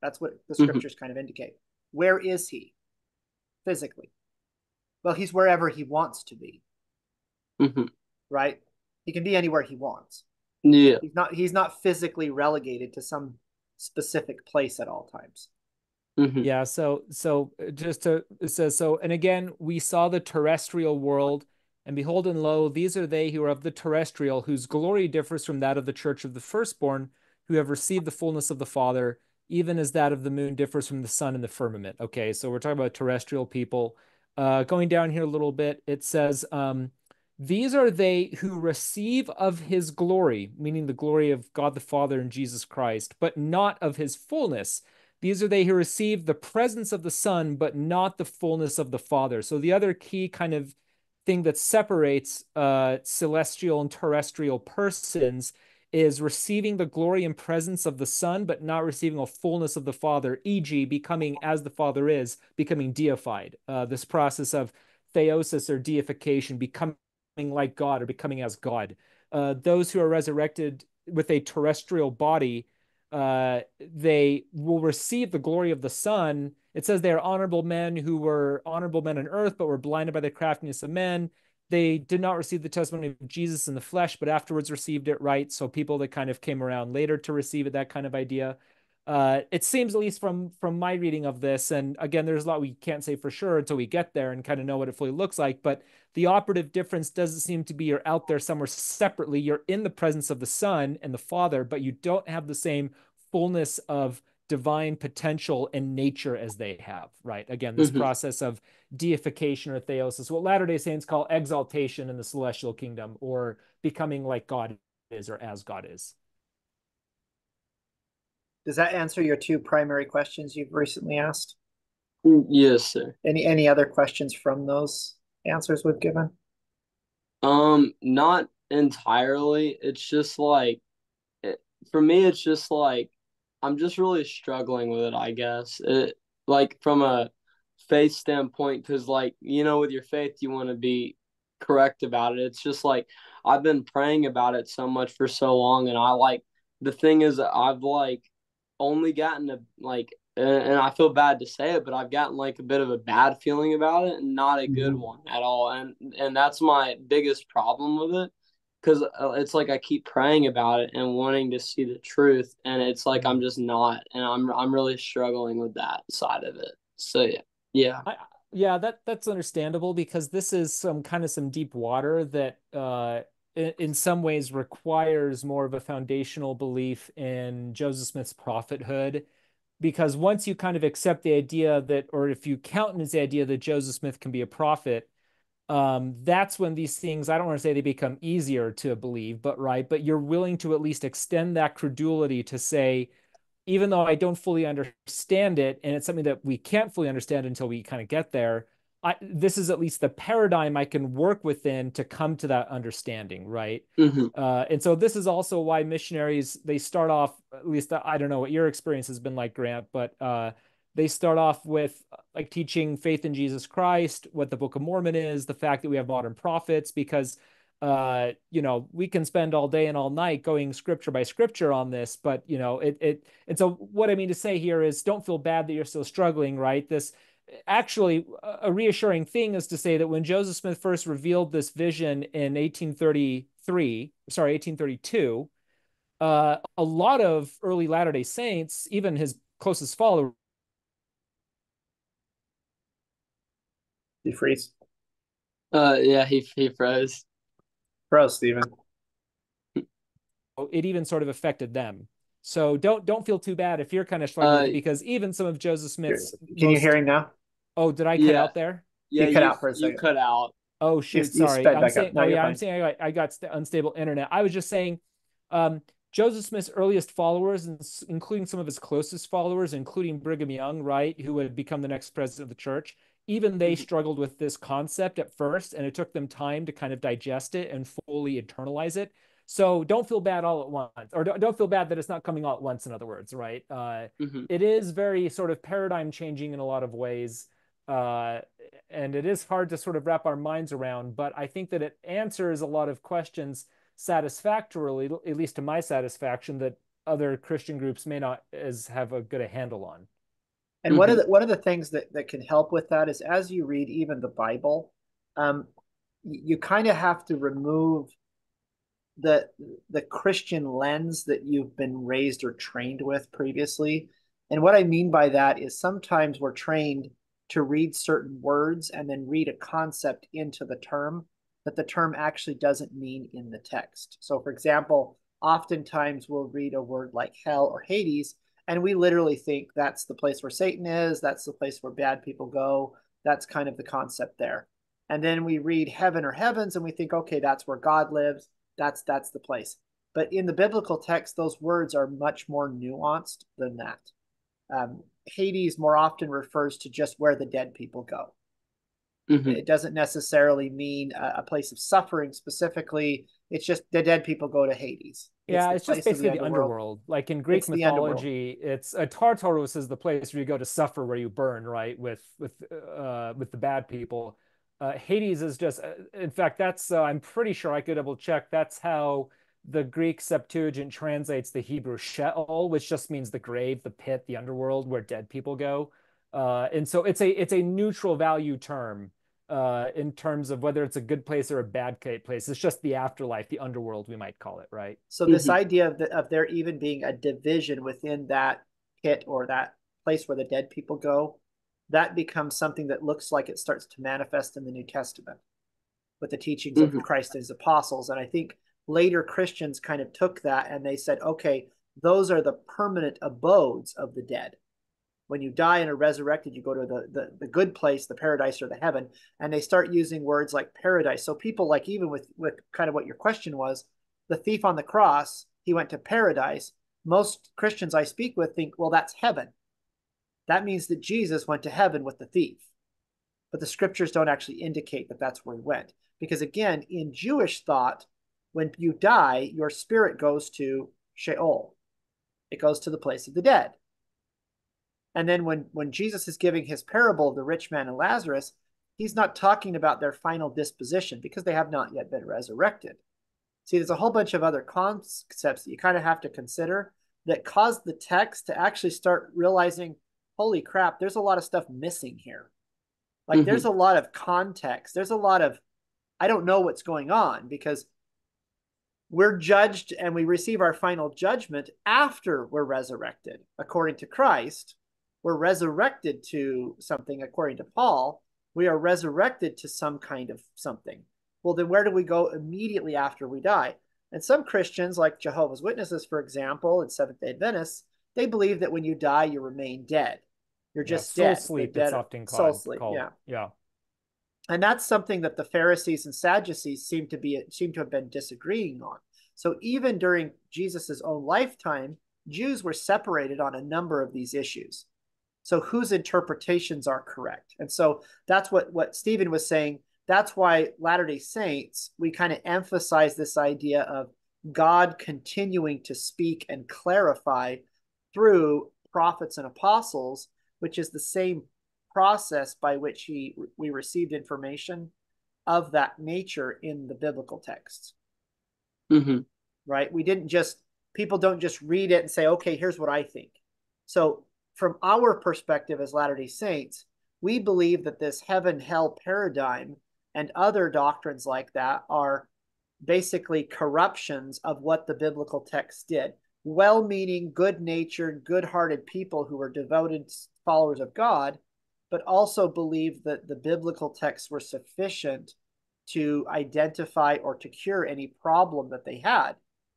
That's what the Mm-hmm. scriptures kind of indicate. Where is he physically? Well, he's wherever he wants to be, Mm-hmm. right? He can be anywhere he wants. Yeah. He's not he's not physically relegated to some specific place at all times. Mm-hmm. Yeah, so so uh, just to it says so, and again we saw the terrestrial world, and behold, and lo, these are they who are of the terrestrial, whose glory differs from that of the church of the firstborn, who have received the fullness of the Father, even as that of the moon differs from the sun in the firmament. Okay, so we're talking about terrestrial people. Uh, going down here a little bit, it says, um, these are they who receive of his glory, meaning the glory of God the Father and Jesus Christ, but not of his fullness. These are they who receive the presence of the Son, but not the fullness of the Father. So the other key kind of thing that separates uh, celestial and terrestrial persons is receiving the glory and presence of the Son, but not receiving a fullness of the Father, for example, becoming as the Father is, becoming deified. Uh, this process of theosis or deification, becoming like God or becoming as God. Uh, those who are resurrected with a terrestrial body, uh, they will receive the glory of the Son. It says they are honorable men who were honorable men on earth, but were blinded by the craftiness of men. They did not receive the testimony of Jesus in the flesh, but afterwards received it, right? So people that kind of came around later to receive it, that kind of idea. Uh, it seems, at least from from my reading of this, and again, there's a lot we can't say for sure until we get there and kind of know what it fully looks like. But the operative difference doesn't seem to be you're out there somewhere separately. You're in the presence of the Son and the Father, but you don't have the same fullness of divine potential and nature as they have, right? Again, this Mm-hmm. process of deification or theosis, what Latter-day Saints call exaltation in the celestial kingdom, or becoming like God is or as God is. Does that answer your two primary questions you've recently asked? Yes, sir. Any any other questions from those answers we've given? Um, not entirely. It's just like it, for me, it's just like I'm just really struggling with it, I guess. It like from a faith standpoint, because like you know, with your faith, you want to be correct about it. It's just like I've been praying about it so much for so long, and I like the thing is I've like only gotten a like, and, and I feel bad to say it, but I've gotten like a bit of a bad feeling about it, and not a good Mhm. one at all. And and that's my biggest problem with it because it's like I keep praying about it and wanting to see the truth, and it's like I'm just not, and I'm I'm really struggling with that side of it. So yeah, yeah, I, yeah, that that's understandable, because this is some kind of some deep water that uh in, in some ways requires more of a foundational belief in Joseph Smith's prophethood. Because once you kind of accept the idea that, or if you countenance the idea that Joseph Smith can be a prophet, um, that's when these things, I don't want to say they become easier to believe, but right, but you're willing to at least extend that credulity to say, even though I don't fully understand it, and it's something that we can't fully understand until we kind of get there, I, this is at least the paradigm I can work within to come to that understanding, right? mm-hmm, Uh, and so this is also why missionaries, they start off, at least I don't know what your experience has been like, Grant, but uh, they start off with like teaching faith in Jesus Christ, what the Book of Mormon is, the fact that we have modern prophets, because uh, you know, we can spend all day and all night going scripture by scripture on this, but you know, it it and so what I mean to say here is don't feel bad that you're still struggling, right? This actually a reassuring thing is to say that when Joseph Smith first revealed this vision in eighteen thirty-three, sorry, eighteen thirty-two, uh, a lot of early Latter-day Saints, even his closest followers, You freeze. uh, yeah, he he froze. Froze, Stephen. it even sort of affected them. So don't don't feel too bad if you're kind of struggling with Uh, it, because even some of Joseph Smith's Can you hear most, him now? oh, did I cut yeah, out there? yeah, You cut you out for a you second. cut out. Oh You, shoot, you sorry. sped I'm back saying, up. Now oh you're yeah, I'm fine. saying I got, I got st unstable internet. I was just saying, um, Joseph Smith's earliest followers, and including some of his closest followers, including Brigham Young, right, who would become the next president of the church, even they Mm-hmm, struggled with this concept at first, and it took them time to kind of digest it and fully internalize it. So don't feel bad all at once, or don't, don't feel bad that it's not coming all at once, in other words, right? Uh, mm-hmm, it is very sort of paradigm changing in a lot of ways. Uh, and it is hard to sort of wrap our minds around, but I think that it answers a lot of questions satisfactorily, at least to my satisfaction, that other Christian groups may not as have a good a handle on. And one of the one of the things that that can help with that is as you read even the Bible, um, you kind of have to remove the the Christian lens that you've been raised or trained with previously. And what I mean by that is sometimes we're trained to read certain words and then read a concept into the term that the term actually doesn't mean in the text. So, for example, oftentimes we'll read a word like hell or Hades, and we literally think that's the place where Satan is, that's the place where bad people go. That's kind of the concept there. And then we read heaven or heavens, and we think, okay, that's where God lives. That's that's the place. But in the biblical text, those words are much more nuanced than that. Um, Hades more often refers to just where the dead people go. Mm-hmm. It doesn't necessarily mean a, a place of suffering specifically. It's just the dead people go to Hades. Yeah, it's, it's just basically the underworld. underworld. Like in Greek it's mythology, it's a Tartarus is the place where you go to suffer, where you burn, right? With with uh, with the bad people. Uh, Hades is just, uh, in fact, that's uh, I'm pretty sure I could double check. That's how the Greek Septuagint translates the Hebrew Sheol, which just means the grave, the pit, the underworld, where dead people go. Uh, and so it's a it's a neutral value term uh, in terms of whether it's a good place or a bad place. It's just the afterlife, the underworld, we might call it, right? So this mm-hmm. idea of, the, of there even being a division within that pit or that place where the dead people go, that becomes something that looks like it starts to manifest in the New Testament with the teachings mm-hmm. of Christ and his apostles. And I think later Christians kind of took that and they said, okay, those are the permanent abodes of the dead. When you die and are resurrected, you go to the, the, the good place, the paradise or the heaven, and they start using words like paradise. So people like, even with, with kind of what your question was, the thief on the cross, he went to paradise. Most Christians I speak with think, well, that's heaven. That means that Jesus went to heaven with the thief. But the scriptures don't actually indicate that that's where he went. Because again, in Jewish thought, when you die, your spirit goes to Sheol. It goes to the place of the dead. And then when, when Jesus is giving his parable of the rich man and Lazarus, he's not talking about their final disposition because they have not yet been resurrected. See, there's a whole bunch of other concepts that you kind of have to consider that cause the text to actually start realizing, holy crap, there's a lot of stuff missing here. Like mm-hmm. there's a lot of context. There's a lot of, I don't know what's going on because we're judged and we receive our final judgment after we're resurrected. According to Christ, we're resurrected to something. According to Paul, we are resurrected to some kind of something. Well, then where do we go immediately after we die? And some Christians, like Jehovah's Witnesses, for example, and Seventh-day Adventists, they believe that when you die, you remain dead. You're just yeah, soul dead. sleep, dead. It's often called. Soul sleep, called, yeah. Yeah. And that's something that the Pharisees and Sadducees seem to be seem to have been disagreeing on. So even during Jesus's own lifetime, Jews were separated on a number of these issues. So whose interpretations are correct? And so that's what, what Stephen was saying. That's why Latter-day Saints, we kind of emphasize this idea of God continuing to speak and clarify through prophets and apostles, which is the same process by which he we received information of that nature in the biblical texts. Mm-hmm. Right? We didn't just, people don't just read it and say, okay, here's what I think. So from our perspective as Latter-day Saints, we believe that this heaven-hell paradigm and other doctrines like that are basically corruptions of what the biblical text did. Well-meaning, good-natured, good-hearted people who were devoted followers of God, but also believed that the biblical texts were sufficient to identify or to cure any problem that they had.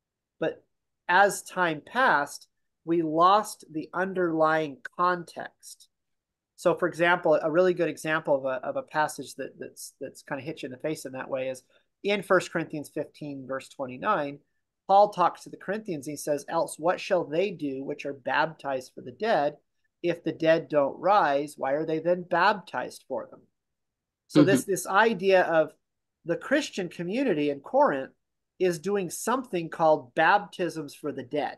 But as time passed, we lost the underlying context. So, for example, a really good example of a, of a passage that, that's, that's kind of hit you in the face in that way is in First Corinthians fifteen, verse twenty-nine, Paul talks to the Corinthians. He says, else what shall they do which are baptized for the dead? If the dead don't rise, why are they then baptized for them? So mm-hmm. this, this idea of the Christian community in Corinth is doing something called baptisms for the dead.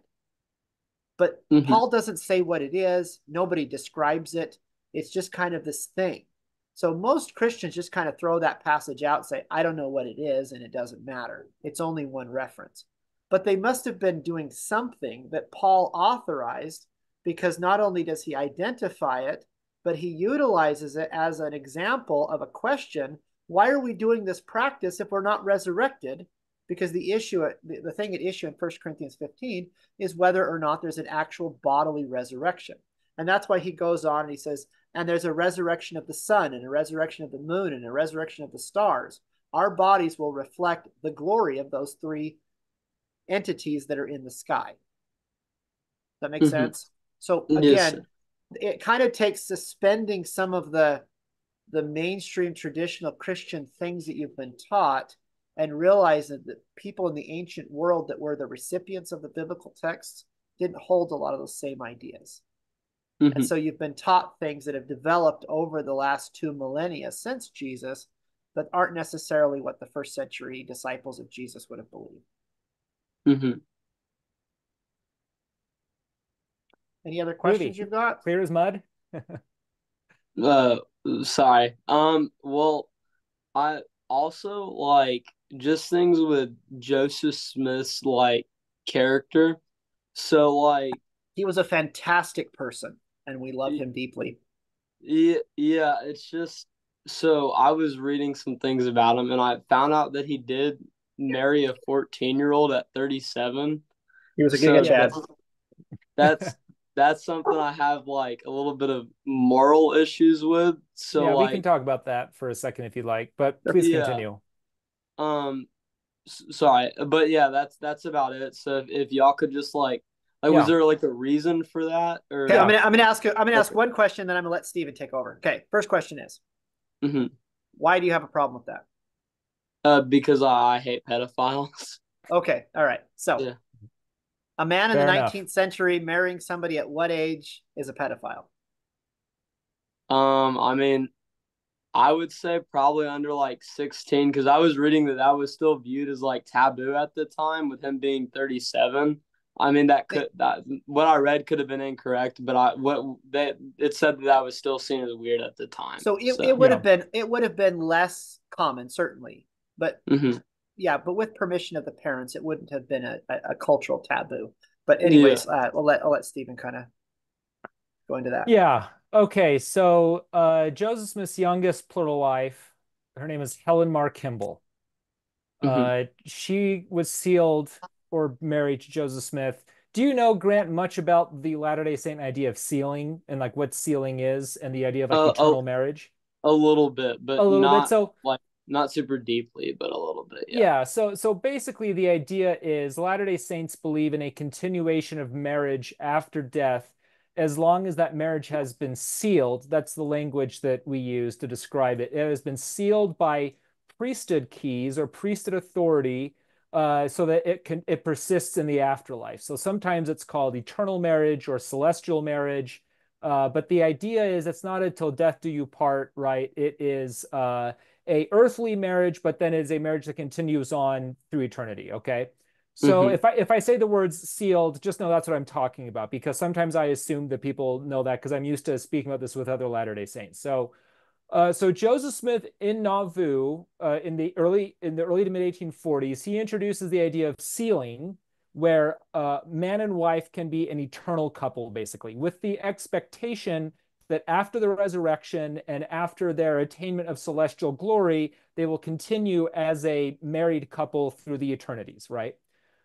But mm-hmm. Paul doesn't say what it is. Nobody describes it. It's just kind of this thing. So most Christians just kind of throw that passage out and say, I don't know what it is, and it doesn't matter. It's only one reference. but they must have been doing something that Paul authorized, because not only does he identify it, but he utilizes it as an example of a question. Why are we doing this practice if we're not resurrected? Because the issue, the, the thing at issue in First Corinthians fifteen is whether or not there's an actual bodily resurrection. And that's why he goes on and he says, and there's a resurrection of the sun and a resurrection of the moon and a resurrection of the stars. Our bodies will reflect the glory of those three entities that are in the sky. Does that make mm-hmm. sense? So again, yes. It kind of takes suspending some of the the mainstream traditional Christian things that you've been taught and realizing that people in the ancient world that were the recipients of the biblical texts didn't hold a lot of those same ideas. Mm-hmm. And so you've been taught things that have developed over the last two millennia since Jesus, but aren't necessarily what the first century disciples of Jesus would have believed. Mm-hmm. Any other questions Rudy, you've got? Clear as mud. uh, sorry. Um, well, I also like just things with Joseph Smith's like character. So like he was a fantastic person and we love him deeply. Yeah, yeah, it's just so I was reading some things about him and I found out that he did marry a fourteen-year-old at thirty-seven. He was a Giga Chad. That's, that's that's something I have like a little bit of moral issues with. So yeah, like, we can talk about that for a second if you'd like, but please yeah. continue. Um, sorry, but yeah, that's that's about it. So if, if y'all could just like, like, yeah. was there like a reason for that? Or okay, I'm gonna I'm gonna ask I'm gonna ask okay. one question, then I'm gonna let Steven take over. Okay, first question is, mm-hmm. why do you have a problem with that? Uh, because I hate pedophiles. Okay, all right. So, yeah. a man in Fair the enough. nineteenth century marrying somebody at what age is a pedophile? Um, I mean, I would say probably under like sixteen, because I was reading that that was still viewed as like taboo at the time with him being thirty-seven. I mean, that could that what I read could have been incorrect, but I what that it said that that was still seen as weird at the time. So it, so, it would yeah. have been it would have been less common, certainly, but mm-hmm. yeah, but with permission of the parents, it wouldn't have been a, a, a cultural taboo. But anyways, yeah. uh, I'll let I'll let Steven kind of go into that. Yeah. Okay. So uh, Joseph Smith's youngest plural wife, her name is Helen Mar Kimball. Mm-hmm. Uh, she was sealed or married to Joseph Smith. Do you know, Grant, much about the Latter-day Saint idea of sealing and like what sealing is and the idea of like uh, eternal a, marriage? A little bit, but a little not bit. So like not super deeply, but a little bit. Yeah. Yeah. So so basically, the idea is Latter-day Saints believe in a continuation of marriage after death, as long as that marriage has been sealed. That's the language that we use to describe it. It has been sealed by priesthood keys or priesthood authority, uh, so that it can it persists in the afterlife. So sometimes it's called eternal marriage or celestial marriage. Uh, but the idea is it's not until death do you part, right? It is uh, a earthly marriage, but then is a marriage that continues on through eternity. Okay. So mm-hmm. if I if I say the words sealed, just know that's what I'm talking about, because sometimes I assume that people know that because I'm used to speaking about this with other Latter-day Saints. So uh, so Joseph Smith in Nauvoo uh, in the early in the early to mid eighteen forties, he introduces the idea of sealing, where uh, man and wife can be an eternal couple, basically, with the expectation that after the resurrection and after their attainment of celestial glory, they will continue as a married couple through the eternities, right?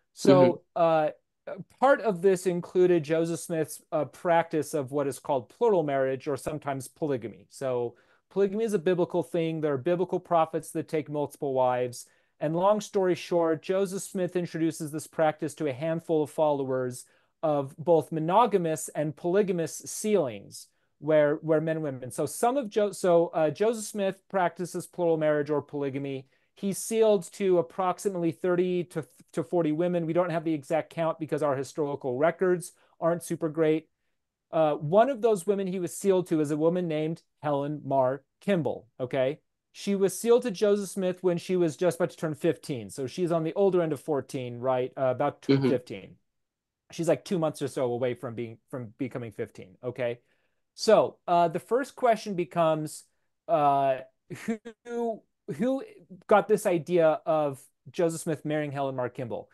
So mm-hmm. uh, part of this included Joseph Smith's uh, practice of what is called plural marriage or sometimes polygamy. So polygamy is a biblical thing. There are biblical prophets that take multiple wives. And long story short, Joseph Smith introduces this practice to a handful of followers of both monogamous and polygamous sealings, where where men and women. So some of jo- so uh, Joseph Smith practices plural marriage or polygamy. He's sealed to approximately thirty to, to forty women. We don't have the exact count because our historical records aren't super great. Uh, one of those women he was sealed to is a woman named Helen Mar Kimball. Okay. She was sealed to Joseph Smith when she was just about to turn fifteen. So she's on the older end of fourteen, right? Uh, about to turn mm-hmm. fifteen. She's like two months or so away from being from becoming fifteen. Okay. So uh, the first question becomes, uh, who who got this idea of Joseph Smith marrying Helen Mar Kimball?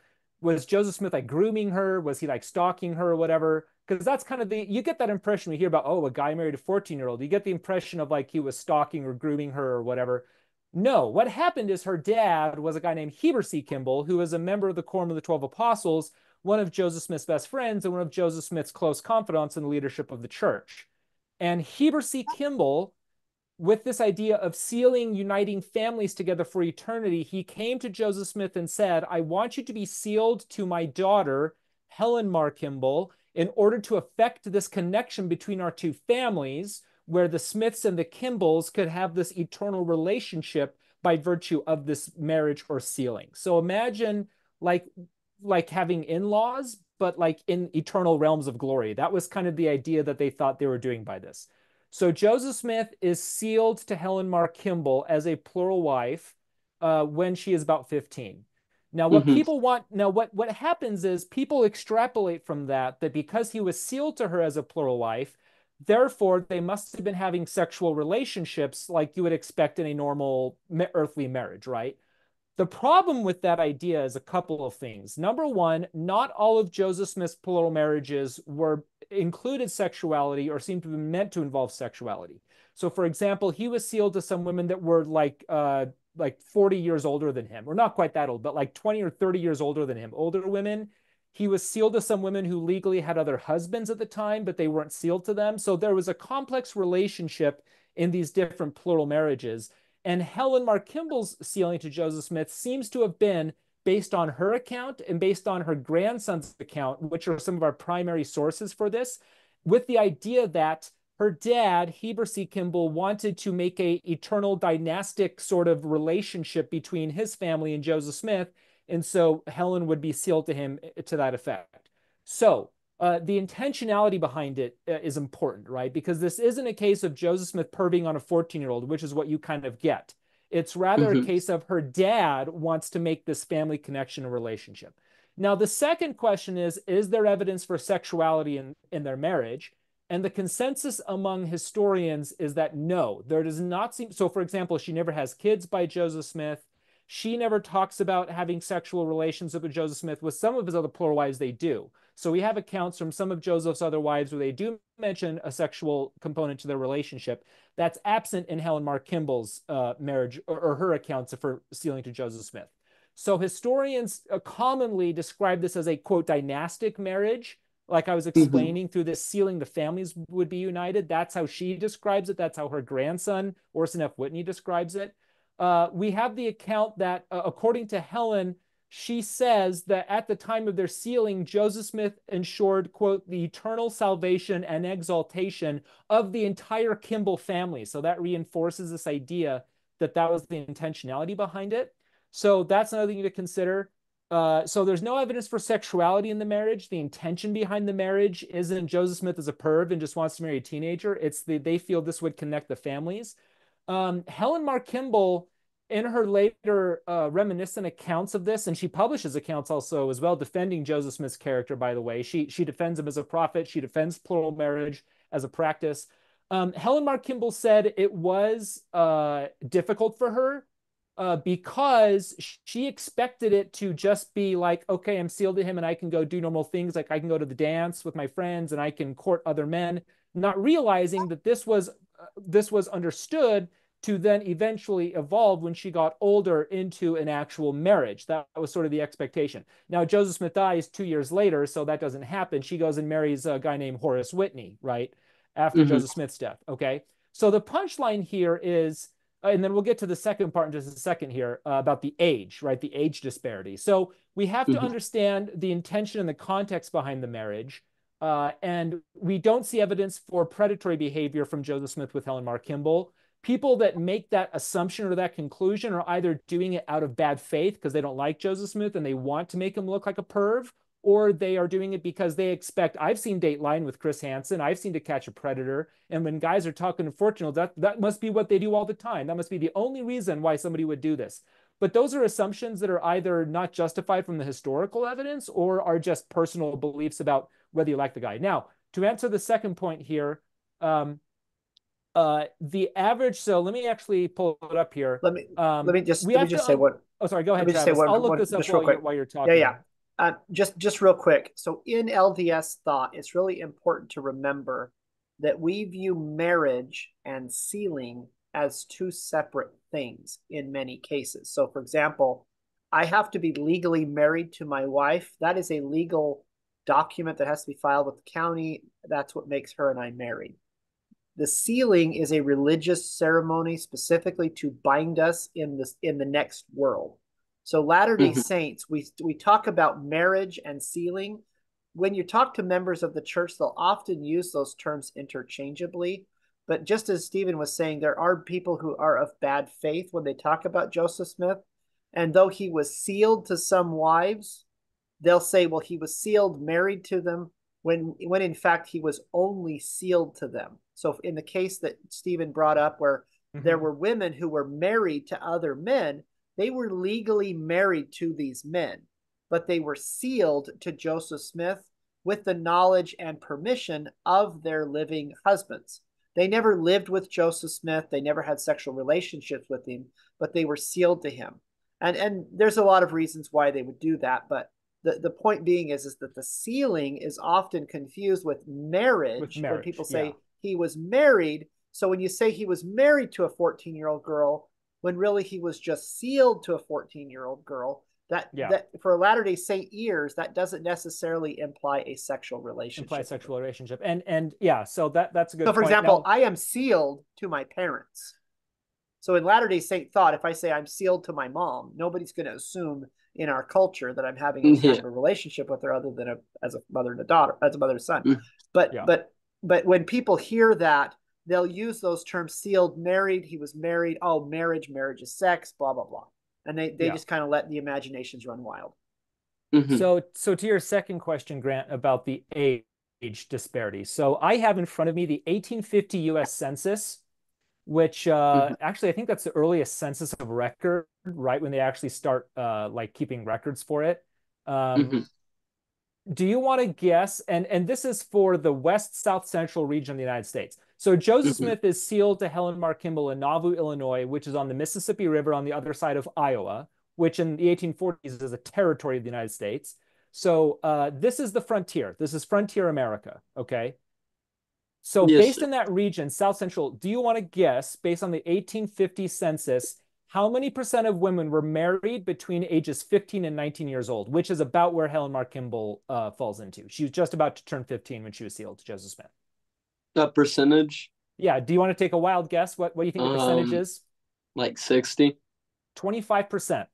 was Joseph Smith like grooming her? Was he like stalking her or whatever? Because that's kind of the, you get that impression we hear about, oh, a guy married a fourteen year old. You get the impression of like he was stalking or grooming her or whatever. No, what happened is her dad was a guy named Heber C. Kimball, who was a member of the Quorum of the Twelve Apostles, one of Joseph Smith's best friends, and one of Joseph Smith's close confidants in the leadership of the church. And Heber C. Kimball, with this idea of sealing, uniting families together for eternity, he came to Joseph Smith and said, I want you to be sealed to my daughter, Helen Mar Kimball, in order to effect this connection between our two families, where the Smiths and the Kimballs could have this eternal relationship by virtue of this marriage or sealing. So imagine like, like having in-laws, but like in eternal realms of glory. That was kind of the idea that they thought they were doing by this. So Joseph Smith is sealed to Helen Mar Kimball as a plural wife uh, when she is about fifteen. Now, what Mm-hmm. people want, now what, what happens is people extrapolate from that, that because he was sealed to her as a plural wife, therefore they must have been having sexual relationships like you would expect in a normal earthly marriage, right? The problem with that idea is a couple of things. Number one, not all of Joseph Smith's plural marriages were included sexuality or seemed to be meant to involve sexuality. So, for example, he was sealed to some women that were like uh, like forty years older than him, or not quite that old, but like twenty or thirty years older than him, older women. He was sealed to some women who legally had other husbands at the time, but they weren't sealed to them. So there was a complex relationship in these different plural marriages. And Helen Mar Kimball's sealing to Joseph Smith seems to have been based on her account and based on her grandson's account, which are some of our primary sources for this, with the idea that her dad, Heber C. Kimball, wanted to make a eternal dynastic sort of relationship between his family and Joseph Smith. And so Helen would be sealed to him to that effect. So uh, the intentionality behind it uh, is important, right? Because this isn't a case of Joseph Smith perving on a fourteen year old, which is what you kind of get. It's rather a Mm-hmm. case of her dad wants to make this family connection and relationship. Now, the second question is, is there evidence for sexuality in, in their marriage? And the consensus among historians is that no, there does not seem. So, for example, she never has kids by Joseph Smith. She never talks about having sexual relations with Joseph Smith. With some of his other plural wives, they do. So we have accounts from some of Joseph's other wives where they do mention a sexual component to their relationship. That's absent in Helen Mar Kimball's uh, marriage or, or her accounts of her sealing to Joseph Smith. So historians uh, commonly describe this as a, quote, dynastic marriage. Like I was Mm-hmm. explaining, through this sealing, the families would be united. That's how she describes it. That's how her grandson, Orson F. Whitney, describes it. Uh, we have the account that, uh, according to Helen, she says that at the time of their sealing, Joseph Smith ensured, quote, the eternal salvation and exaltation of the entire Kimball family. So that reinforces this idea that that was the intentionality behind it. So that's another thing to consider. Uh, so there's no evidence for sexuality in the marriage. The intention behind the marriage isn't Joseph Smith is a perv and just wants to marry a teenager. It's the, they feel this would connect the families. Um, Helen Mar Kimball, in her later uh, reminiscent accounts of this, and she publishes accounts also as well, defending Joseph Smith's character, by the way. She, she defends him as a prophet. She defends plural marriage as a practice. Um, Helen Mar Kimball said it was uh, difficult for her uh, because she expected it to just be like, okay, I'm sealed to him and I can go do normal things. Like I can go to the dance with my friends and I can court other men, not realizing that this was, uh, this was understood to then eventually evolve when she got older into an actual marriage. That was sort of the expectation. Now, Joseph Smith dies two years later, so that doesn't happen. She goes and marries a guy named Horace Whitney, right? After Mm-hmm. Joseph Smith's death, okay? So the punchline here is, and then we'll get to the second part in just a second here uh, about the age, right? The age disparity. So we have to Mm-hmm. understand the intention and the context behind the marriage. Uh, and we don't see evidence for predatory behavior from Joseph Smith with Helen Mar Kimball. People that make that assumption or that conclusion are either doing it out of bad faith because they don't like Joseph Smith and they want to make him look like a perv, or they are doing it because they expect. I've seen Dateline with Chris Hansen. I've seen To Catch a Predator. And when guys are talking to fortune, that, that must be what they do all the time. That must be the only reason why somebody would do this. But those are assumptions that are either not justified from the historical evidence or are just personal beliefs about whether you like the guy. Now, to answer the second point here, um, uh, the average, so let me actually pull it up here. Let me let Um, me just we let me have just to, say un- what oh, sorry, go let ahead, me just say Travis. one I'll look one this up just real while you're, quick. while you're Yeah, yeah. talking. Uh, just just real quick. So in L D S thought, it's really important to remember that we view marriage and sealing as two separate things in many cases. So, for example, I have to be legally married to my wife. That is a legal document that has to be filed with the county. That's what makes her and I married. The sealing is a religious ceremony specifically to bind us in this in the next world. So Latter-day Hmm. Saints, we we talk about marriage and sealing. When you talk to members of the church, they'll often use those terms interchangeably. But just as Stephen was saying, there are people who are of bad faith when they talk about Joseph Smith. And though he was sealed to some wives, they'll say, well, he was sealed, married to them, when when in fact he was only sealed to them. So in the case that Stephen brought up, where there Mhm. were women who were married to other men, they were legally married to these men, but they were sealed to Joseph Smith with the knowledge and permission of their living husbands. They never lived with Joseph Smith. They never had sexual relationships with him, but they were sealed to him. And and there's a lot of reasons why they would do that, but the, the point being is, is that the sealing is often confused with With marriage when people marriage, yeah. say he was married. So when you say he was married to a fourteen year old girl, when really he was just sealed to a fourteen year old girl, that Yeah. that for Latter-day Saint ears, that doesn't necessarily imply a sexual Implied relationship with them. sexual relationship. And and yeah, so that that's a So good for point. example, Now, I am sealed to my parents. So in Latter-day Saint thought, if I say I'm sealed to my mom, nobody's going to assume in our culture that I'm having any kind Yeah. of a relationship with her other than a, as a mother and a daughter, as a mother and son. Mm. But yeah. but but when people hear that, they'll use those terms: sealed, married, he was married, oh, marriage, marriage is sex, blah blah blah. And they they Yeah. just kind of let the imaginations run wild. Hmm. So, so to your second question, Grant, about the age disparity. So I have in front of me the eighteen fifty U S Census, which uh, Hmm. actually I think that's the earliest census of record, right? When they actually start uh, like keeping records for it. Um, Hmm. do you want to guess? And and this is for the West South Central region of the United States. So Joseph Hmm. Smith is sealed to Helen Mar Kimball in Nauvoo, Illinois, which is on the Mississippi River on the other side of Iowa, which in the eighteen forties is a territory of the United States. So uh, this is the frontier. This is frontier America. Okay. So Yes, based sir. in that region, South Central, do you want to guess, based on the eighteen fifty census, how many percent of women were married between ages fifteen and nineteen years old, which is about where Helen Mar Kimball uh, falls into? She was just about to turn fifteen when she was sealed to Joseph Smith. A percentage, Yeah. Do you want to take a wild guess? What, what do you think the percentage um, is? like sixty, twenty-five percent.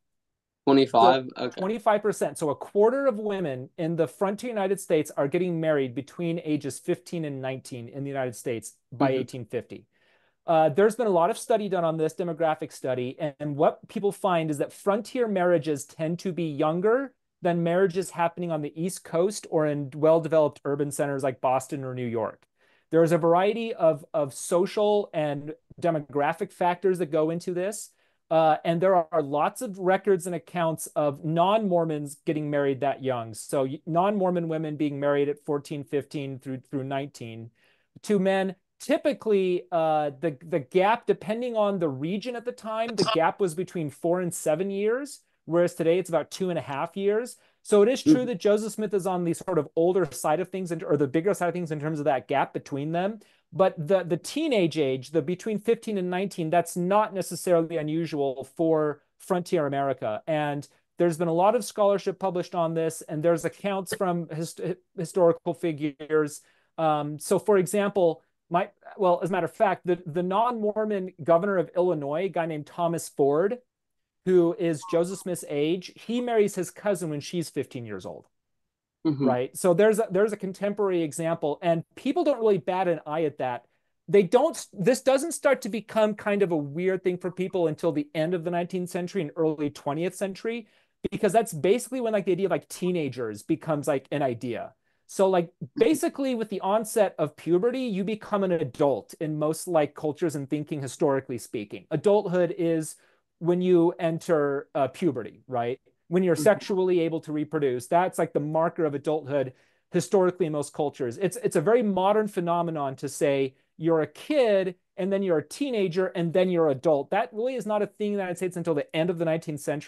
So twenty-five. Okay. twenty-five percent. So a quarter of women in the frontier United States are getting married between ages fifteen and nineteen in the United States by Hmm. eighteen fifty. Uh, there's been a lot of study done on this demographic study, and, and what people find is that frontier marriages tend to be younger than marriages happening on the East Coast or in well-developed urban centers like Boston or New York. There's a variety of, of social and demographic factors that go into this. Uh, and there are lots of records and accounts of non-Mormons getting married that young. So non-Mormon women being married at fourteen, fifteen through through nineteen to men. Typically, uh, the the gap, depending on the region at the time, the gap was between four and seven years, whereas today it's about two and a half years. So it is true Hmm. that Joseph Smith is on the sort of older side of things, or the bigger side of things in terms of that gap between them. But the the teenage age, the between fifteen and nineteen, that's not necessarily unusual for frontier America. And there's been a lot of scholarship published on this, and there's accounts from hist historical figures. Um, so, for example, my well, as a matter of fact, the, the non-Mormon governor of Illinois, a guy named Thomas Ford, who is Joseph Smith's age, he marries his cousin when she's fifteen years old, Hmm. right? So there's a, there's a contemporary example, and people don't really bat an eye at that. They don't. This doesn't start to become kind of a weird thing for people until the end of the nineteenth century and early twentieth century, because that's basically when like the idea of like teenagers becomes like an idea. So like basically with the onset of puberty, you become an adult in most like cultures and thinking historically speaking. Adulthood is when you enter uh, puberty, right? When you're Hmm. sexually able to reproduce. That's like the marker of adulthood historically in most cultures. It's it's a very modern phenomenon to say you're a kid and then you're a teenager and then you're adult. That really is not a thing in the United States until the end of the nineteenth century.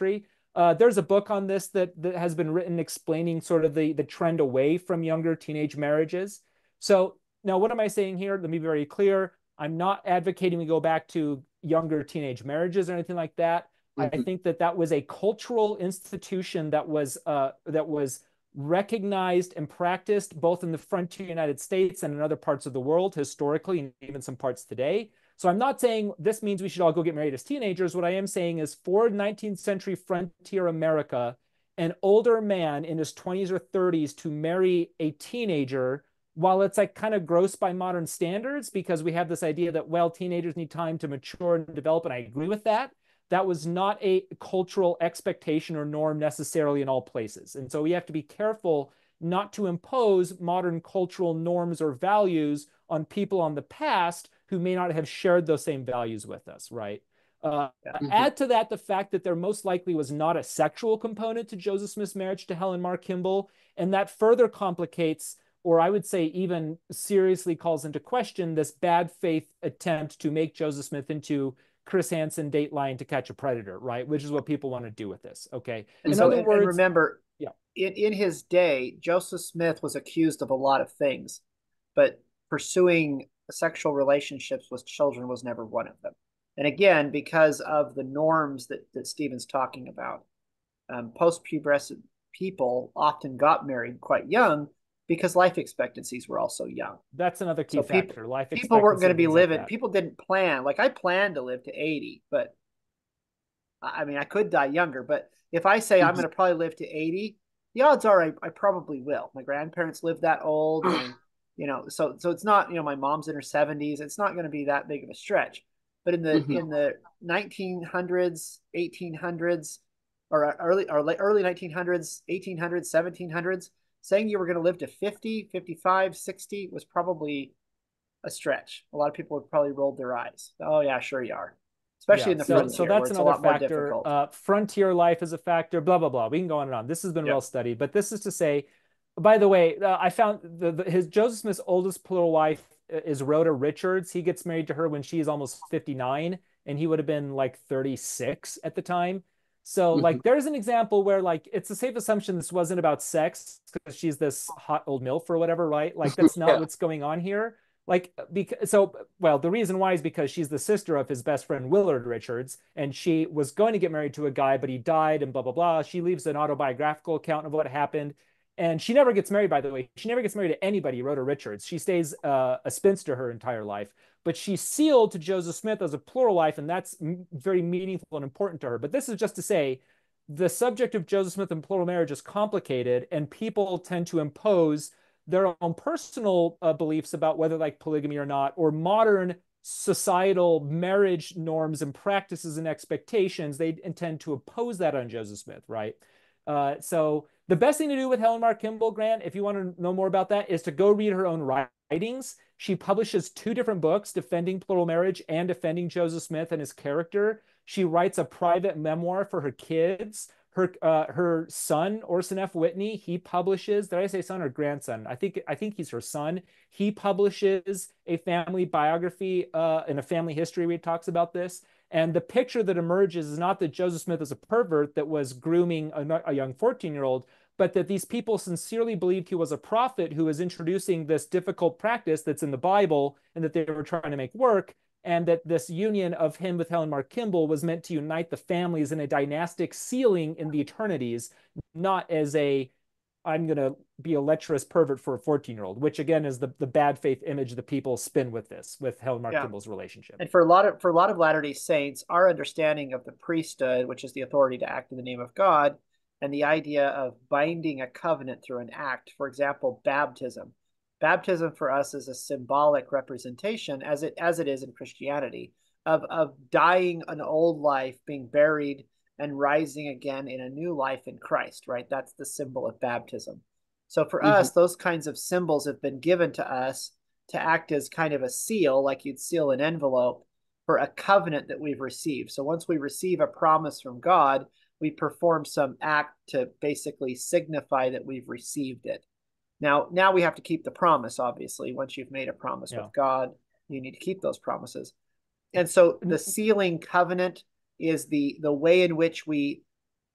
Uh, there's a book on this that, that has been written explaining sort of the, the trend away from younger teenage marriages. So now what am I saying here? Let me be very clear. I'm not advocating we go back to younger teenage marriages or anything like that. I Mm-hmm. think that that was a cultural institution that was uh, that was recognized and practiced both in the frontier United States and in other parts of the world historically, and even some parts today. So I'm not saying this means we should all go get married as teenagers. What I am saying is for nineteenth century frontier America, an older man in his twenties or thirties to marry a teenager, while it's like kind of gross by modern standards, because we have this idea that, well, teenagers need time to mature and develop, and I agree with that. That was not a cultural expectation or norm necessarily in all places. And so we have to be careful not to impose modern cultural norms or values on people on the past who may not have shared those same values with us, right? Uh, Yeah. Mm-hmm. add to that the fact that there most likely was not a sexual component to Joseph Smith's marriage to Helen Mar Kimball, and that further complicates, or I would say even seriously calls into question, this bad faith attempt to make Joseph Smith into Chris Hansen Dateline to Catch a Predator, right? Which is what people want to do with this. Okay. And In so, other and, and words, remember, yeah, in, in his day, Joseph Smith was accused of a lot of things, but pursuing sexual relationships with children was never one of them. And again, because of the norms that, that Stephen's talking about, um, post-pubescent people often got married quite young because life expectancies were also young. that's another key So people factor. Life people weren't expectancy going to and be things like living. that. People didn't plan. Like I planned to live to eighty, but I mean, I could die younger, but if I say I'm Mm-hmm. going to probably live to eighty, the odds are I, I probably will. My grandparents lived that old. My, you know, so so it's not, you know, my mom's in her seventies. It's not going to be that big of a stretch. But in the Mm-hmm. in the nineteen hundreds, eighteen hundreds, or early or late, early nineteen hundreds, eighteen hundreds, seventeen hundreds, saying you were going to live to fifty, fifty-five, sixty was probably a stretch. A lot of people would probably rolled their eyes. Oh yeah, sure you are. Especially Yeah, in the so so frontier where that's it's a another lot more factor. difficult. Uh, frontier life is a factor. Blah blah blah. We can go on and on. This has been Yeah. well studied, but this is to say, by the way, uh, I found the, the, his Joseph Smith's oldest plural wife is Rhoda Richards. He gets married to her when she is almost fifty-nine, and he would have been like thirty-six at the time. So Mm-hmm. like, there's an example where like it's a safe assumption this wasn't about sex because she's this hot old MILF or whatever, right? Like that's not Yeah. what's going on here. Like because so well the reason why is because she's the sister of his best friend Willard Richards, and she was going to get married to a guy but he died and blah blah blah. She leaves an autobiographical account of what happened, and she never gets married, by the way. She never gets married to anybody, Rhoda Richards. She stays uh, a spinster her entire life, but she's sealed to Joseph Smith as a plural wife, and that's very meaningful and important to her. But this is just to say the subject of Joseph Smith and plural marriage is complicated, and people tend to impose their own personal uh, beliefs about whether like polygamy or not, or modern societal marriage norms and practices and expectations. They intend to oppose that on Joseph Smith, right? Uh, so the best thing to do with Helen Mar Kimball, Grant, if you want to know more about that, is to go read her own writings. She publishes two different books, defending plural marriage and defending Joseph Smith and his character. She writes a private memoir for her kids. Her uh, her son, Orson F. Whitney, he publishes, did I say son or grandson? I think I think he's her son. He publishes a family biography uh, and a family history where he talks about this. And the picture that emerges is not that Joseph Smith is a pervert that was grooming a, a young fourteen-year-old, but that these people sincerely believed he was a prophet who was introducing this difficult practice that's in the Bible and that they were trying to make work, and that this union of him with Helen Mar Kimball was meant to unite the families in a dynastic sealing in the eternities, not as a I'm going to be a lecherous pervert for a fourteen-year-old, which again is the, the bad faith image that people spin with this, with Helen Mar Yeah. Kimball's relationship. And for a lot of for a lot of Latter-day Saints, our understanding of the priesthood, which is the authority to act in the name of God, and the idea of binding a covenant through an act, for example, baptism. Baptism for us is a symbolic representation, as it as it is in Christianity, of, of dying an old life, being buried, and rising again in a new life in Christ, right? That's the symbol of baptism. So for Mm-hmm. us, those kinds of symbols have been given to us to act as kind of a seal, like you'd seal an envelope for a covenant that we've received. So once we receive a promise from God, we perform some act to basically signify that we've received it. Now, now we have to keep the promise, obviously. Once you've made a promise Yeah. with God, you need to keep those promises. And so the sealing covenant is the, the way in which we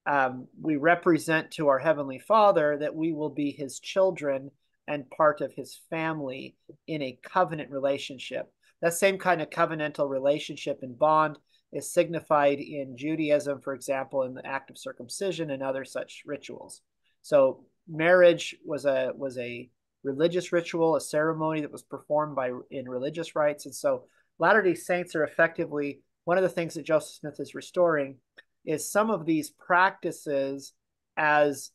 um, we represent to our Heavenly Father that we will be His children and part of His family in a covenant relationship. That same kind of covenantal relationship and bond is signified in Judaism, for example, in the act of circumcision and other such rituals. So marriage was a was a religious ritual, a ceremony that was performed by in religious rites. And so Latter-day Saints are effectively, one of the things that Joseph Smith is restoring is some of these practices as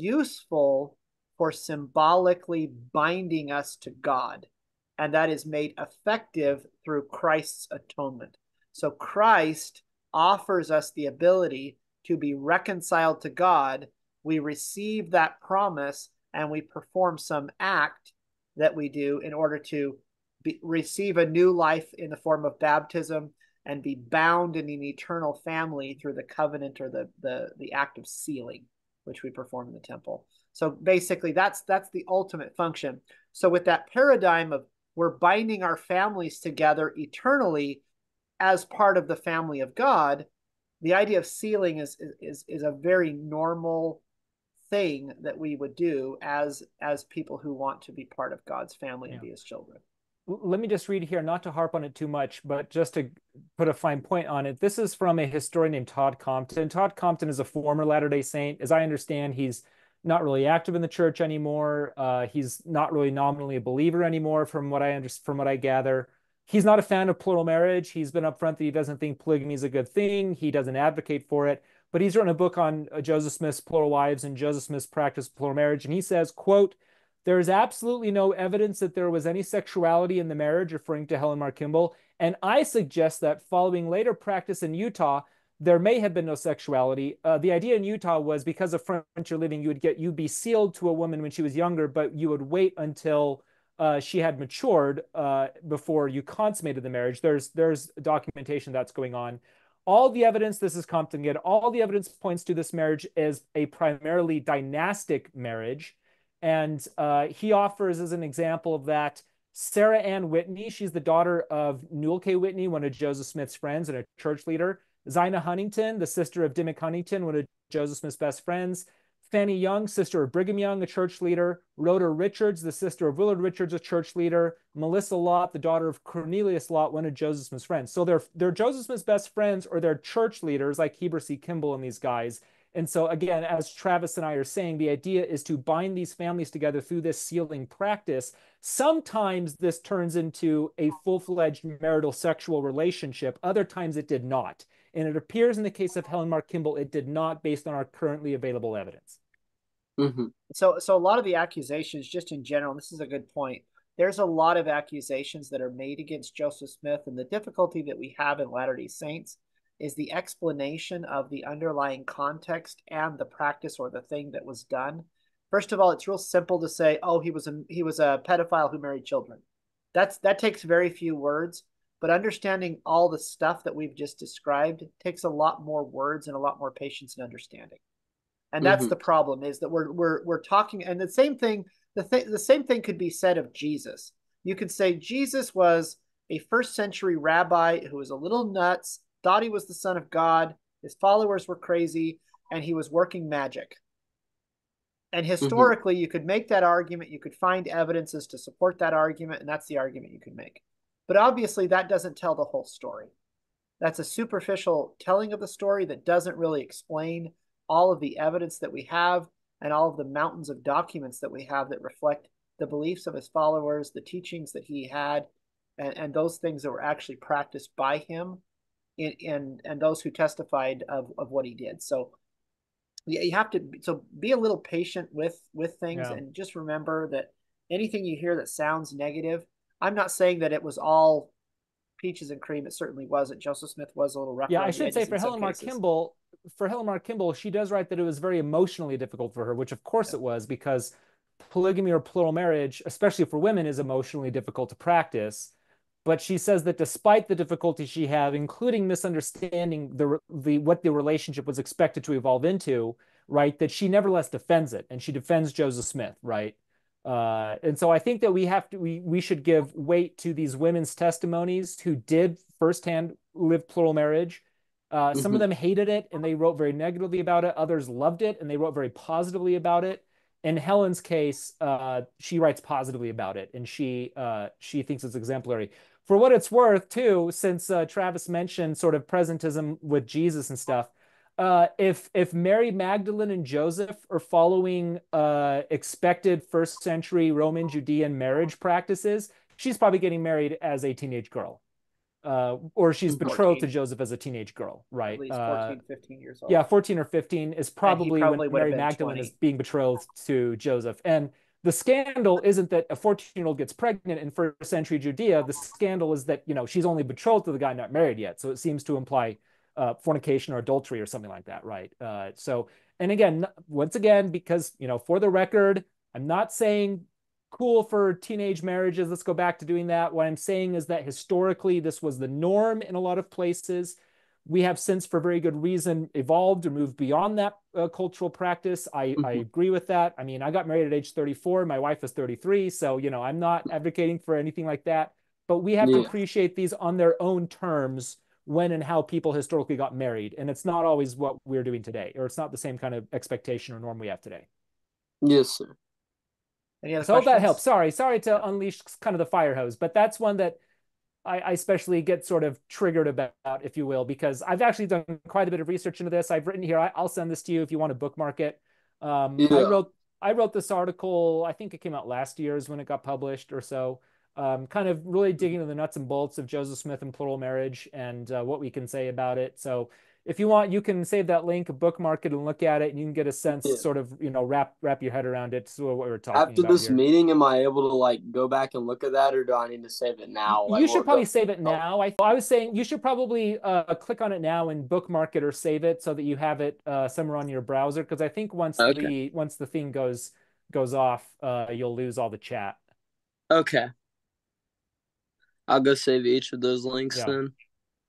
useful for symbolically binding us to God. And that is made effective through Christ's atonement. So Christ offers us the ability to be reconciled to God. We receive that promise and we perform some act that we do in order to be, receive a new life in the form of baptism and be bound in an eternal family through the covenant or the, the, the act of sealing, which we perform in the temple. So basically, that's that's the ultimate function. So with that paradigm of we're binding our families together eternally as part of the family of God, the idea of sealing is is is a very normal thing that we would do as as people who want to be part of God's family and Yeah. be His children. Let me just read here, not to harp on it too much, but just to put a fine point on it. This is from a historian named Todd Compton. Todd Compton is a former Latter-day Saint. As I understand, he's not really active in the church anymore. Uh, he's not really nominally a believer anymore, from what I understand, from what I gather. He's not a fan of plural marriage. He's been upfront that he doesn't think polygamy is a good thing. He doesn't advocate for it. But he's written a book on uh, Joseph Smith's plural wives and Joseph Smith's practice of plural marriage. And he says, quote, "There is absolutely no evidence that there was any sexuality in the marriage," referring to Helen Mar Kimball. "And I suggest that following later practice in Utah, there may have been no sexuality. Uh, the idea in Utah was because of frontier living, you would get you'd be sealed to a woman when she was younger, but you would wait until uh, she had matured uh, before you consummated the marriage. There's there's documentation that's going on. All the evidence, this is Compton again, all the evidence points to this marriage as a primarily dynastic marriage." And uh, he offers as an example of that Sarah Ann Whitney. She's the daughter of Newell K. Whitney, one of Joseph Smith's friends and a church leader. Zina Huntington, the sister of Dimmick Huntington, one of Joseph Smith's best friends. Fanny Young, sister of Brigham Young, a church leader. Rhoda Richards, the sister of Willard Richards, a church leader. Melissa Lott, the daughter of Cornelius Lott, one of Joseph Smith's friends. So they're, they're Joseph Smith's best friends, or they're church leaders like Heber C. Kimball and these guys. And so again, as Travis and I are saying, the idea is to bind these families together through this sealing practice. Sometimes this turns into a full-fledged marital sexual relationship. Other times it did not. And it appears in the case of Helen Mar Kimball, it did not, based on our currently available evidence. Mm-hmm. So, so a lot of the accusations, just in general, this is a good point. There's a lot of accusations that are made against Joseph Smith, and the difficulty that we have in Latter-day Saints is the explanation of the underlying context and the practice or the thing that was done. First of all, it's real simple to say, "Oh, he was a he was a pedophile who married children." That's that takes very few words, but understanding all the stuff that we've just described takes a lot more words and a lot more patience and understanding. And that's Mm-hmm. the problem, is that we're we're we're talking, and the same thing the th- the same thing could be said of Jesus. You could say Jesus was a first century rabbi who was a little nuts, thought he was the son of God, his followers were crazy, and he was working magic. And historically, mm-hmm. you could make that argument, you could find evidences to support that argument, and that's the argument you could make. But obviously, that doesn't tell the whole story. That's a superficial telling of the story that doesn't really explain all of the evidence that we have and all of the mountains of documents that we have that reflect the beliefs of his followers, the teachings that he had, and, and those things that were actually practiced by him in, in and those who testified of, of what he did. So you have to so be a little patient with with things, yeah. And just remember that anything you hear that sounds negative, I'm not saying that it was all peaches and cream. It certainly wasn't. Joseph Smith was a little rough. Yeah, I should say for Helen Mar Kimball, for Helen Mar Kimball, she does write that it was very emotionally difficult for her, which of course yeah. it was, because polygamy or plural marriage, especially for women, is emotionally difficult to practice. But she says that despite the difficulties she had, including misunderstanding the, the what the relationship was expected to evolve into, right, that she nevertheless defends it, and she defends Joseph Smith, right? Uh, and so I think that we have to we we should give weight to these women's testimonies who did firsthand live plural marriage, Uh, some of hmm them hated it and they wrote very negatively about it. Others loved it and they wrote very positively about it. In Helen's case, uh, she writes positively about it and she uh, she thinks it's exemplary. For what it's worth, too, since uh, Travis mentioned sort of presentism with Jesus and stuff, uh, if if Mary Magdalene and Joseph are following uh, expected first century Roman Judean marriage practices, she's probably getting married as a teenage girl, uh, or she's betrothed to fourteen, Joseph as a teenage girl, at right? least Uh, fourteen, fifteen years yeah, old. fourteen or fifteen is And he probably when probably would have Mary been Magdalene is twenty. being betrothed to Joseph. And the scandal isn't that a fourteen year old gets pregnant in first century Judea. The scandal is that, you know, she's only betrothed to the guy, not married yet. So it seems to imply uh, fornication or adultery or something like that, right? Uh, so, and again, once again, because, you know, for the record, I'm not saying cool for teenage marriages. Let's go back to doing that. What I'm saying is that historically, this was the norm in a lot of places. We have since, for very good reason, evolved or moved beyond that uh, cultural practice. I, I hmm agree with that. I mean, I got married at age thirty-four. My wife is thirty-three. So, you know, I'm not advocating for anything like that. But we have to Yeah. appreciate these on their own terms when and how people historically got married. And it's not always what we're doing today, or it's not the same kind of expectation or norm we have today. Yes, sir. Any other So I hope that helps. questions? Sorry, sorry Yeah, to unleash kind of the fire hose, but that's one that I, I especially get sort of triggered about, if you will, because I've actually done quite a bit of research into this. I've written here. I, I'll send this to you if you want to bookmark it. Um, I Yeah. wrote I wrote this article. I think it came out last year is when it got published or so. Um, kind of really digging into the nuts and bolts of Joseph Smith and plural marriage and uh, what we can say about it. So if you want, you can save that link, bookmark it, and look at it, and you can get a sense, Yeah. sort of, you know, wrap wrap your head around it. So what we're talking After about this here. meeting, am I able to like go back and look at that, or do I need to save it now? Like, You should what go? probably save it Oh, now. I, I was saying you should probably uh, click on it now and bookmark it or save it so that you have it uh, somewhere on your browser. Because I think once okay. the once the thing goes goes off, uh, you'll lose all the chat. Okay. I'll go save each of those links Yeah. then.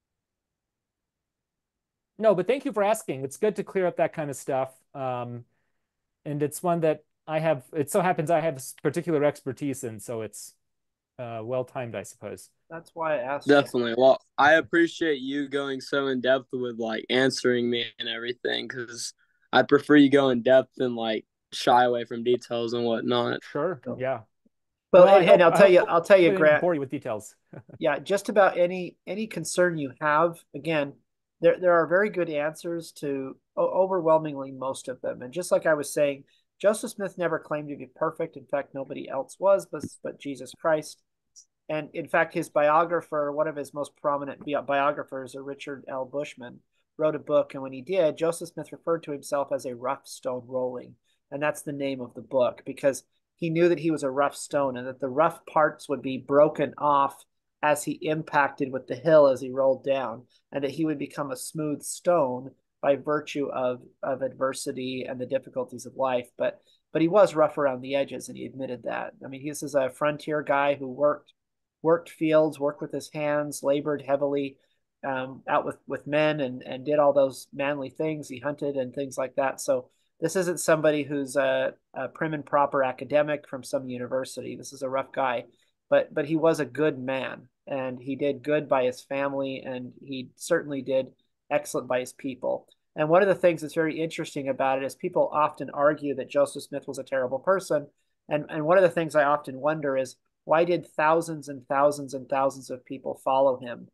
No, but thank you for asking. It's good to clear up that kind of stuff. Um, and it's one that I have. It so happens I have particular expertise in, so it's uh, well timed, I suppose. that's why I asked you. Definitely. Well, I appreciate you going so in depth with like answering me and everything, because I prefer you go in depth and like shy away from details and whatnot. Sure. So, Yeah. well, Well, I and, and hope I'll I tell hope you, I'll tell I you, didn't Grant. bore you with details. Yeah, just about any any concern you have. Again, there there are very good answers to overwhelmingly most of them. And just like I was saying, Joseph Smith never claimed to be perfect. In fact, nobody else was, but but Jesus Christ. And in fact, his biographer, one of his most prominent biographers, Richard L. Bushman, wrote a book. And when he did, Joseph Smith referred to himself as a rough stone rolling. And that's the name of the book because he knew that he was a rough stone and that the rough parts would be broken off as he impacted with the hill as he rolled down, and that he would become a smooth stone by virtue of, of adversity and the difficulties of life. But but he was rough around the edges, and he admitted that. I mean, this is a frontier guy who worked worked fields, worked with his hands, labored heavily um, out with, with men and, and did all those manly things. He hunted and things like that. So this isn't somebody who's a, a prim and proper academic from some university. This is a rough guy, but but he was a good man and he did good by his family and he certainly did excellent by his people. And one of the things that's very interesting about it is people often argue that Joseph Smith was a terrible person. And, and one of the things I often wonder is why did thousands and thousands and thousands of people follow him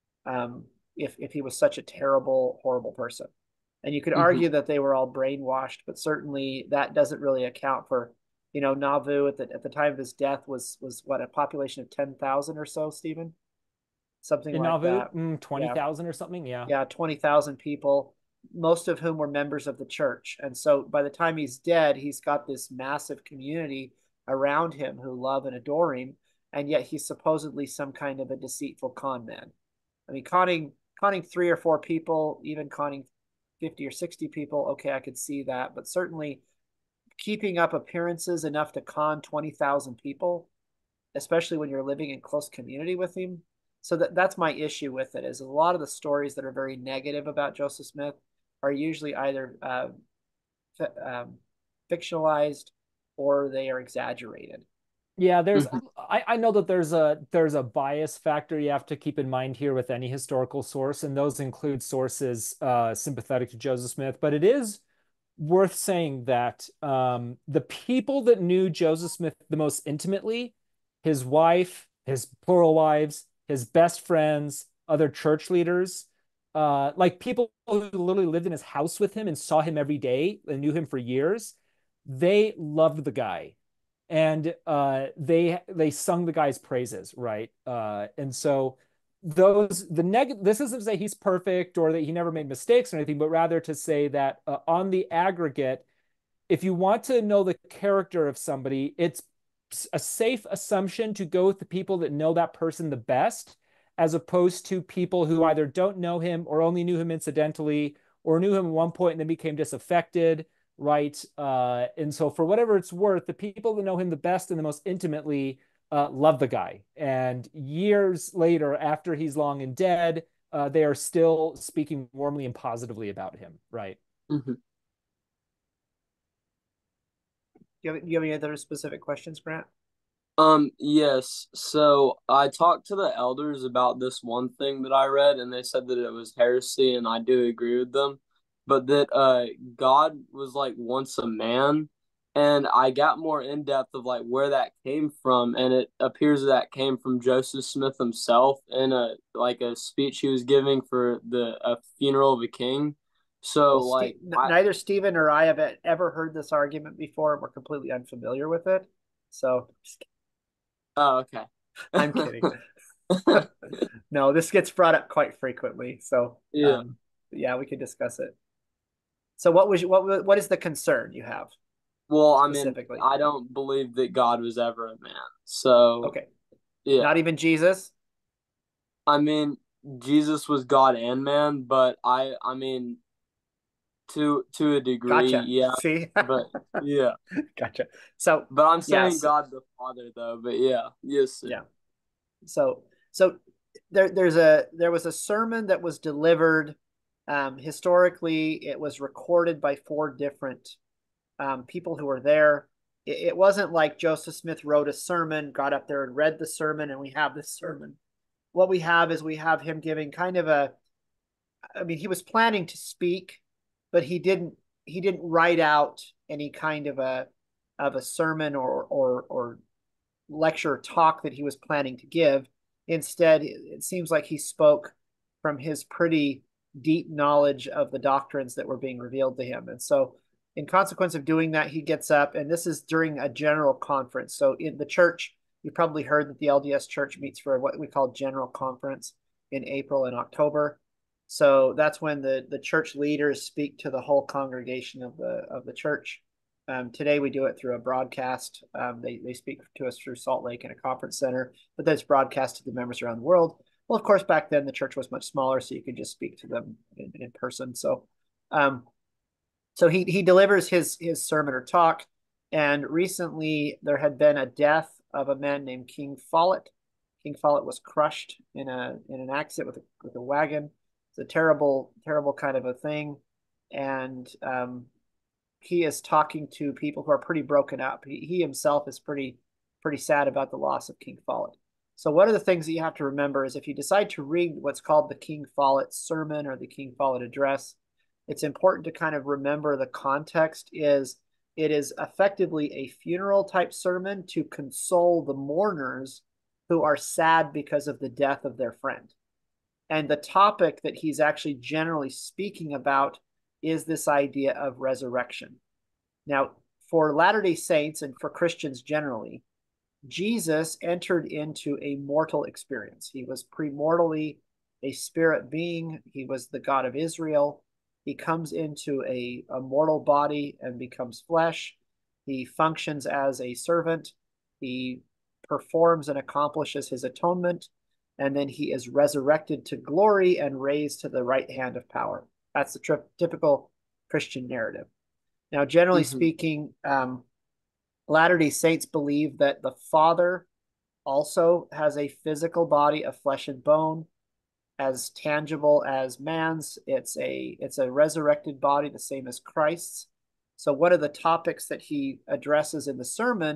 um, if, if he was such a terrible, horrible person? And you could hmm argue that they were all brainwashed, but certainly that doesn't really account for, you know, Nauvoo at the, at the time of his death was, was what, a population of ten thousand or so, Stephen? Something In like Nauvoo, that. mm, Yeah. twenty thousand or something. Yeah. Yeah. twenty thousand people, most of whom were members of the church. And so by the time he's dead, he's got this massive community around him who love and adore him. And yet he's supposedly some kind of a deceitful con man. I mean, conning conning three or four people, even conning fifty or sixty people, okay, I could see that. But certainly keeping up appearances enough to con twenty thousand people, especially when you're living in close community with him. So that that's my issue with it is a lot of the stories that are very negative about Joseph Smith are usually either uh, um, fictionalized or they are exaggerated. Yeah, there's Hmm. I, I know that there's a there's a bias factor you have to keep in mind here with any historical source, and those include sources uh, sympathetic to Joseph Smith. But it is worth saying that um, the people that knew Joseph Smith the most intimately, his wife, his plural wives, his best friends, other church leaders, uh, like people who literally lived in his house with him and saw him every day and knew him for years, they loved the guy and uh, they they sung the guy's praises, right? Uh, and so those the neg this isn't to say he's perfect or that he never made mistakes or anything, but rather to say that uh, on the aggregate, if you want to know the character of somebody, it's a safe assumption to go with the people that know that person the best, as opposed to people who either don't know him or only knew him incidentally or knew him at one point and then became disaffected, right? Uh, and so, for whatever it's worth, the people that know him the best and the most intimately uh, love the guy. And years later, after he's long and dead, uh, they are still speaking warmly and positively about him, right? Hmm. Do you have, do you have any other specific questions, Grant? Um, yes. So I talked to the elders about this one thing that I read, and they said that it was heresy, and I do agree with them. But that uh God was like once a man, and I got more in depth of like where that came from, and it appears that came from Joseph Smith himself in a like a speech he was giving for the a funeral of a king. Well, So Steve, like I neither Stephen or I have ever heard this argument before. We're completely unfamiliar with it. So oh okay. I'm kidding. No, this gets brought up quite frequently. So Yeah. um, yeah, we could discuss it. So what was what what is the concern you have Well, I mean, specifically? I don't believe that God was ever a man. So, Okay, yeah. not even Jesus. I mean, Jesus was God and man, but I I mean to to a degree, Gotcha. yeah. See, But yeah. gotcha. So But I'm saying yes, God the Father though, but yeah. Yes, sir. yeah. So so there there's a there was a sermon that was delivered. Um, historically, it was recorded by four different um, people who were there. It, it wasn't like Joseph Smith wrote a sermon, got up there and read the sermon, and we have this sermon. What we have is we have him giving kind of a, I mean, he was planning to speak, but he didn't he didn't write out any kind of a of a sermon or or or lecture or talk that he was planning to give. Instead, it seems like he spoke from his pretty deep knowledge of the doctrines that were being revealed to him. And so, in consequence of doing that, he gets up, and this is during a general conference. So, in the church, you probably heard that the L D S church meets for what we call general conference in April and October. So that's when the, the church leaders speak to the whole congregation of the of the church. Um, today we do it through a broadcast. Um, they they speak to us through Salt Lake in a conference center, but that's broadcast to the members around the world. Well, of course, back then the church was much smaller, so you could just speak to them in, in person. So, um, so he he delivers his his sermon or talk, and recently there had been a death of a man named King Follett. King Follett was crushed in a in an accident with a with a wagon. It's a terrible terrible kind of a thing, and um, he is talking to people who are pretty broken up. He, he himself is pretty pretty sad about the loss of King Follett. So one of the things that you have to remember is if you decide to read what's called the King Follett sermon or the King Follett address, it's important to kind of remember the context is it is effectively a funeral type sermon to console the mourners who are sad because of the death of their friend. And the topic that he's actually generally speaking about is this idea of resurrection. Now, for Latter day Saints and for Christians generally, Jesus entered into a mortal experience. He was premortally a spirit being, he was the God of Israel. He comes into a, a mortal body and becomes flesh. He functions as a servant. He performs and accomplishes his atonement. And then he is resurrected to glory and raised to the right hand of power. That's the tri- typical Christian narrative. Now, generally Hmm. speaking, um, Latter day Saints believe that the Father also has a physical body of flesh and bone, as tangible as man's. It's a it's a resurrected body, the same as Christ's. So one of the topics that he addresses in the sermon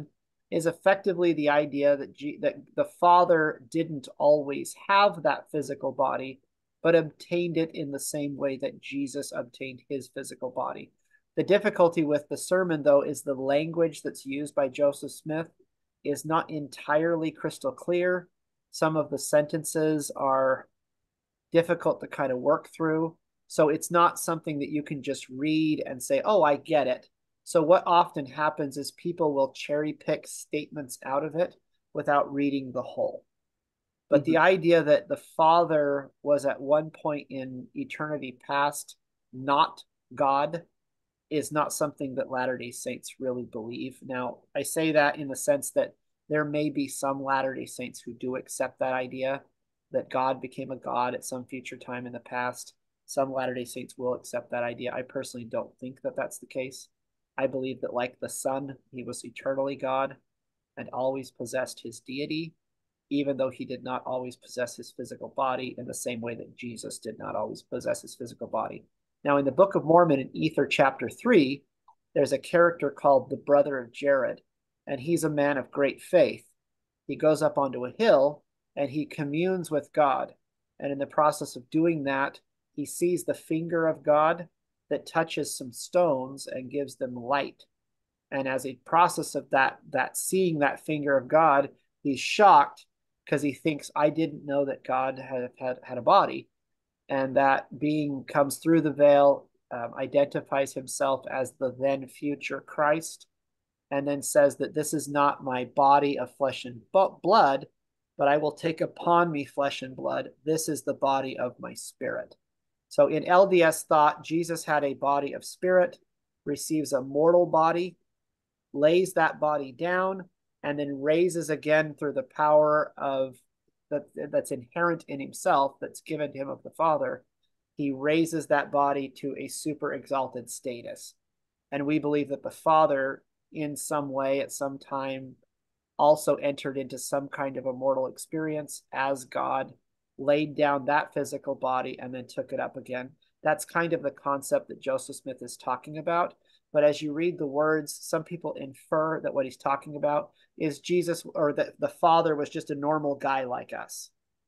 is effectively the idea that G- that the Father didn't always have that physical body, but obtained it in the same way that Jesus obtained his physical body. The difficulty with the sermon, though, is the language that's used by Joseph Smith is not entirely crystal clear. Some of the sentences are difficult to kind of work through. So it's not something that you can just read and say, oh, I get it. So what often happens is people will cherry pick statements out of it without reading the whole. But mm-hmm. the idea that the Father was at one point in eternity past not God is not something that Latter-day Saints really believe. Now, I say that in the sense that there may be some Latter-day Saints who do accept that idea, that God became a God at some future time in the past. Some Latter-day Saints will accept that idea. I personally don't think that that's the case. I believe that like the Son, he was eternally God and always possessed his deity, even though he did not always possess his physical body in the same way that Jesus did not always possess his physical body. Now, in the Book of Mormon, in Ether chapter three, there's a character called the brother of Jared, and he's a man of great faith. He goes up onto a hill and he communes with God. And in the process of doing that, he sees the finger of God that touches some stones and gives them light. And as a process of that, that seeing that finger of God, he's shocked because he thinks, I didn't know that God had, had, had a body. And that being comes through the veil, um, identifies himself as the then future Christ, and then says that this is not my body of flesh and blood, but I will take upon me flesh and blood. This is the body of my spirit. So in L D S thought, Jesus had a body of spirit, receives a mortal body, lays that body down, and then raises again through the power of that that's inherent in himself, that's given to him of the Father. He raises that body to a super exalted status. And we believe that the Father, in some way, at some time, also entered into some kind of immortal experience as God, laid down that physical body, and then took it up again. That's kind of the concept that Joseph Smith is talking about. But as you read the words, some people infer that what he's talking about is Jesus, or that the Father was just a normal guy like us.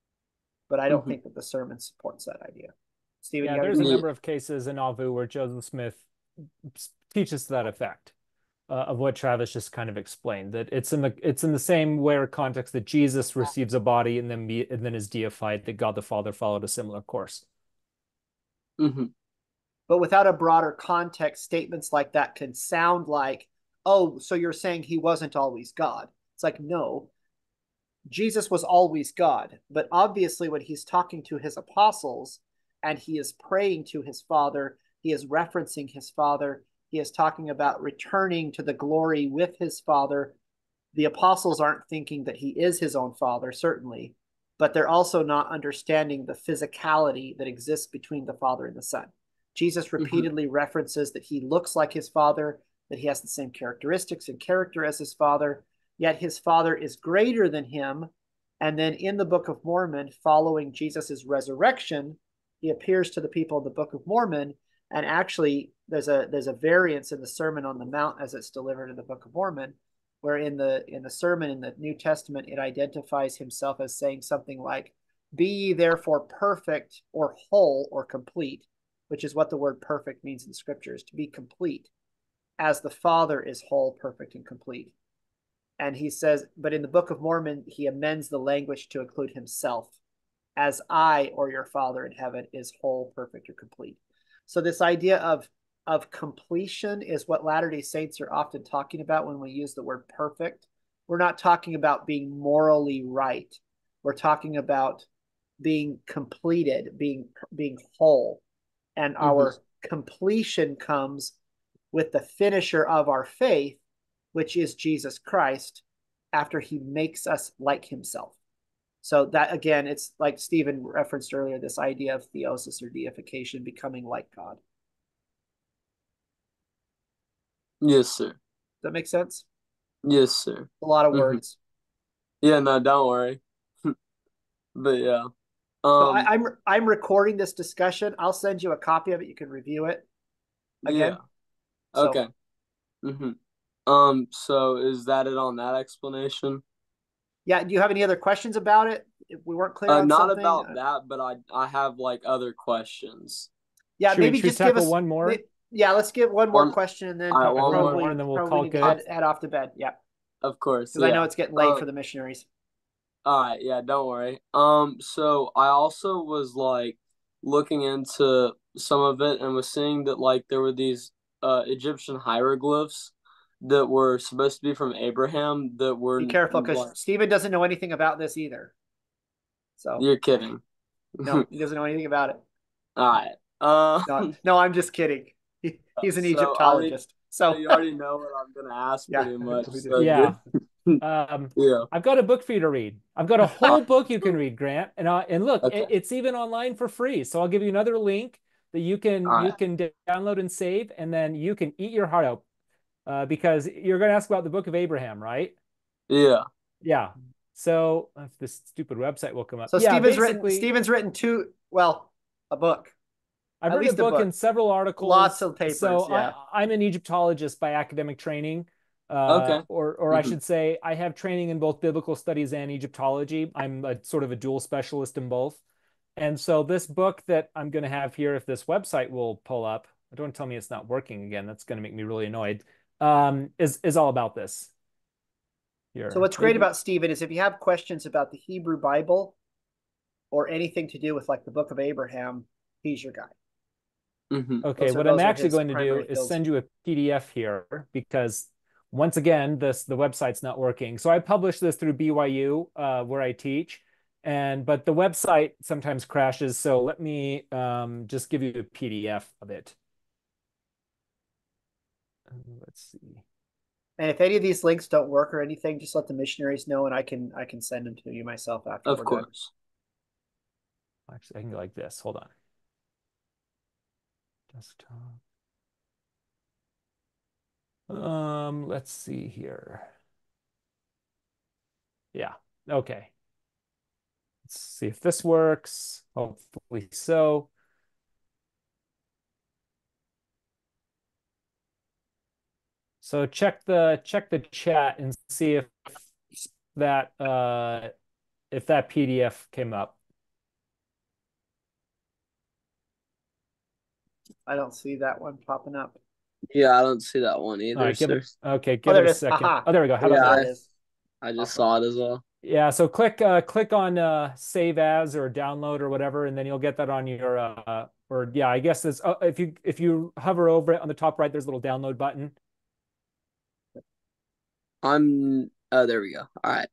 But I don't mm-hmm. think that the sermon supports that idea. Stephen, yeah, there's a number of cases in Nauvoo where Joseph Smith teaches to that effect. Uh, of what Travis just kind of explained, that it's in the it's in the same way or context that Jesus receives a body and then be, and then is deified, that God the Father followed a similar course. Mm-hmm. But without a broader context, statements like that can sound like, oh, so you're saying he wasn't always God. It's like, no, Jesus was always God. But obviously when he's talking to his apostles and he is praying to his Father, he is referencing his Father. He is talking about returning to the glory with his Father. The apostles aren't thinking that he is his own Father, certainly, but they're also not understanding the physicality that exists between the Father and the Son. Jesus repeatedly mm-hmm. references that he looks like his Father, that he has the same characteristics and character as his Father, yet his Father is greater than him. And then in the Book of Mormon, following Jesus's resurrection, he appears to the people of the Book of Mormon. And actually, there's a there's a variance in the Sermon on the Mount as it's delivered in the Book of Mormon, where in the in the sermon in the New Testament, it identifies himself as saying something like, "Be ye therefore perfect or whole or complete," which is what the word perfect means in Scriptures, to be complete, as the Father is whole, perfect, and complete. And he says, but in the Book of Mormon, he amends the language to include himself, as I, or your Father in heaven, is whole, perfect, or complete. So this idea of, of completion is what Latter-day Saints are often talking about when we use the word perfect. We're not talking about being morally right. We're talking about being completed, being, being whole. And mm-hmm. our completion comes with the finisher of our faith, which is Jesus Christ, after he makes us like himself. So that, again, it's like Stephen referenced earlier, this idea of theosis or deification, becoming like God. Yes, sir. Does that make sense? Yes, sir. A lot of mm-hmm. words. Yeah, no, don't worry. But yeah. Um, so I, I'm I'm recording this discussion. I'll send you a copy of it. You can review it again. Yeah. Okay. So, mm-hmm. Um, so is that it on that explanation? Yeah, do you have any other questions about it? If we weren't clear Uh, on not something? about Uh, that, but I I have like other questions. yeah, Should we, maybe should we just give tackle us, one more? yeah, let's get one more One, question and then all right, Tackle one one more. more, and probably then we'll probably call need to good. head, head off to bed. Yeah, Of course, because I know yeah. it's getting late Um, for the missionaries. all right, yeah, don't worry. Um, so I also was like looking into some of it and was seeing that like there were these uh Egyptian hieroglyphs that were supposed to be from Abraham that were Be careful because like, Stephen doesn't know anything about this either. So you're kidding. no, he doesn't know anything about it. All right. Um, No, no, I'm just kidding. He, he's an so I mean, Egyptologist. so So you already know what I'm gonna ask yeah, pretty much. we do. So Yeah. good. Um, Yeah. I've got a book for you to read. I've got a whole book you can read, Grant. And uh, and look, Okay. it, it's even online for free. So I'll give you another link that you can All you right. can download and save, and then you can eat your heart out. Uh, because you're going to ask about the Book of Abraham, right? Yeah. Yeah. So if this stupid website will come up. So Yeah, Stephen's written basically, Stephen's written two, well, a book, I've at written a least a book and book, several lots articles. of papers. So I, Yeah. I'm an Egyptologist by academic training, uh, Okay. or or I Hmm. should say, I have training in both biblical studies and Egyptology. I'm a sort of a dual specialist in both. And so this book that I'm going to have here, if this website will pull up, don't tell me it's not working again. That's going to make me really annoyed. Um, is is all about this So here. what's great Maybe about Stephen is if you have questions about the Hebrew Bible or anything to do with like the Book of Abraham, he's your guy. Hmm. Okay, Those are what I'm those are actually his going to do primary is fields. send you a P D F here because once again, this the website's not working. So I publish this through B Y U, uh, where I teach, and but the website sometimes crashes. So let me um, just give you a P D F of it. Uh, let's see. And if any of these links don't work or anything, just let the missionaries know and I can I can send them to you myself after Of we're done. course. Actually, I can go like this. Hold on. Desktop. Um, let's see here. Yeah. Okay. Let's see if this works. Hopefully so. So check the check the chat and see if that uh if that P D F came up. I don't see that one popping up. Yeah, I don't see that one All either, right, give sir. it okay, Oh, give there it it a is. second. Haha. Oh, there we go. How about Yeah, There now? it I is. I just Awesome. saw it as well. Yeah, so click uh click on uh save as or download or whatever, and then you'll get that on your uh or yeah, I guess it's uh, if you if you hover over it on the top right, there's a little download button. I'm oh there we go. All right.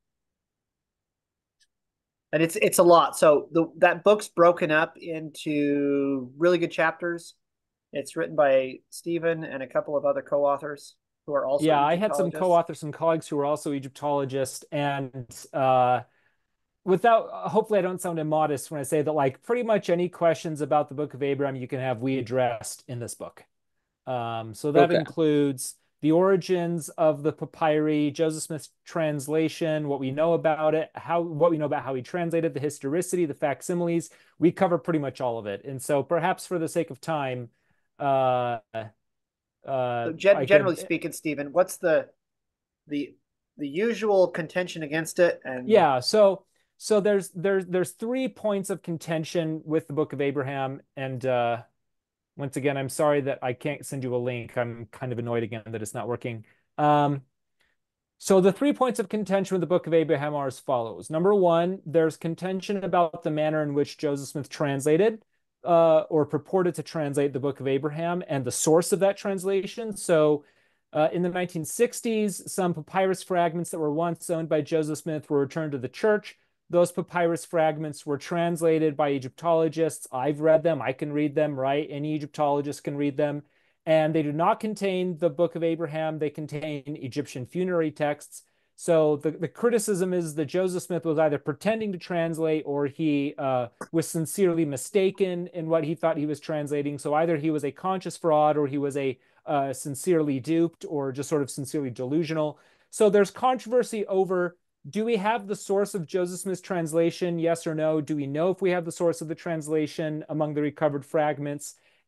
And it's it's a lot. So the that book's broken up into really good chapters. It's written by Stephen and a couple of other co-authors who are also Yeah, I had some Egyptologists. co-authors and colleagues who were also Egyptologists, and uh without hopefully I don't sound immodest when I say that like pretty much any questions about the Book of Abraham you can have we addressed in this book. Um, so that Okay. includes the origins of the papyri, Joseph Smith's translation, what we know about it, how what we know about how he translated, the historicity, the facsimiles. We cover pretty much all of it. And so perhaps for the sake of time, uh, uh, So gen I generally could, speaking, Stephen, what's the the the usual contention against it? And yeah. So so there's there's there's three points of contention with the Book of Abraham, and uh, once again, I'm sorry that I can't send you a link. I'm kind of annoyed again that it's not working. Um, So the three points of contention with the Book of Abraham are as follows. Number one, there's contention about the manner in which Joseph Smith translated uh, or purported to translate the Book of Abraham and the source of that translation. So uh, in the nineteen sixties, some papyrus fragments that were once owned by Joseph Smith were returned to the church. Those papyrus fragments were translated by Egyptologists. I've read them. I can read them, right? Any Egyptologist can read them, and they do not contain the Book of Abraham. They contain Egyptian funerary texts. So the, the criticism is that Joseph Smith was either pretending to translate or he uh, was sincerely mistaken in what he thought he was translating. So either he was a conscious fraud or he was a uh, sincerely duped or just sort of sincerely delusional. So there's controversy over, do we have the source of Joseph Smith's translation? Yes or no? Do we know if we have the source of the translation among the recovered fragments?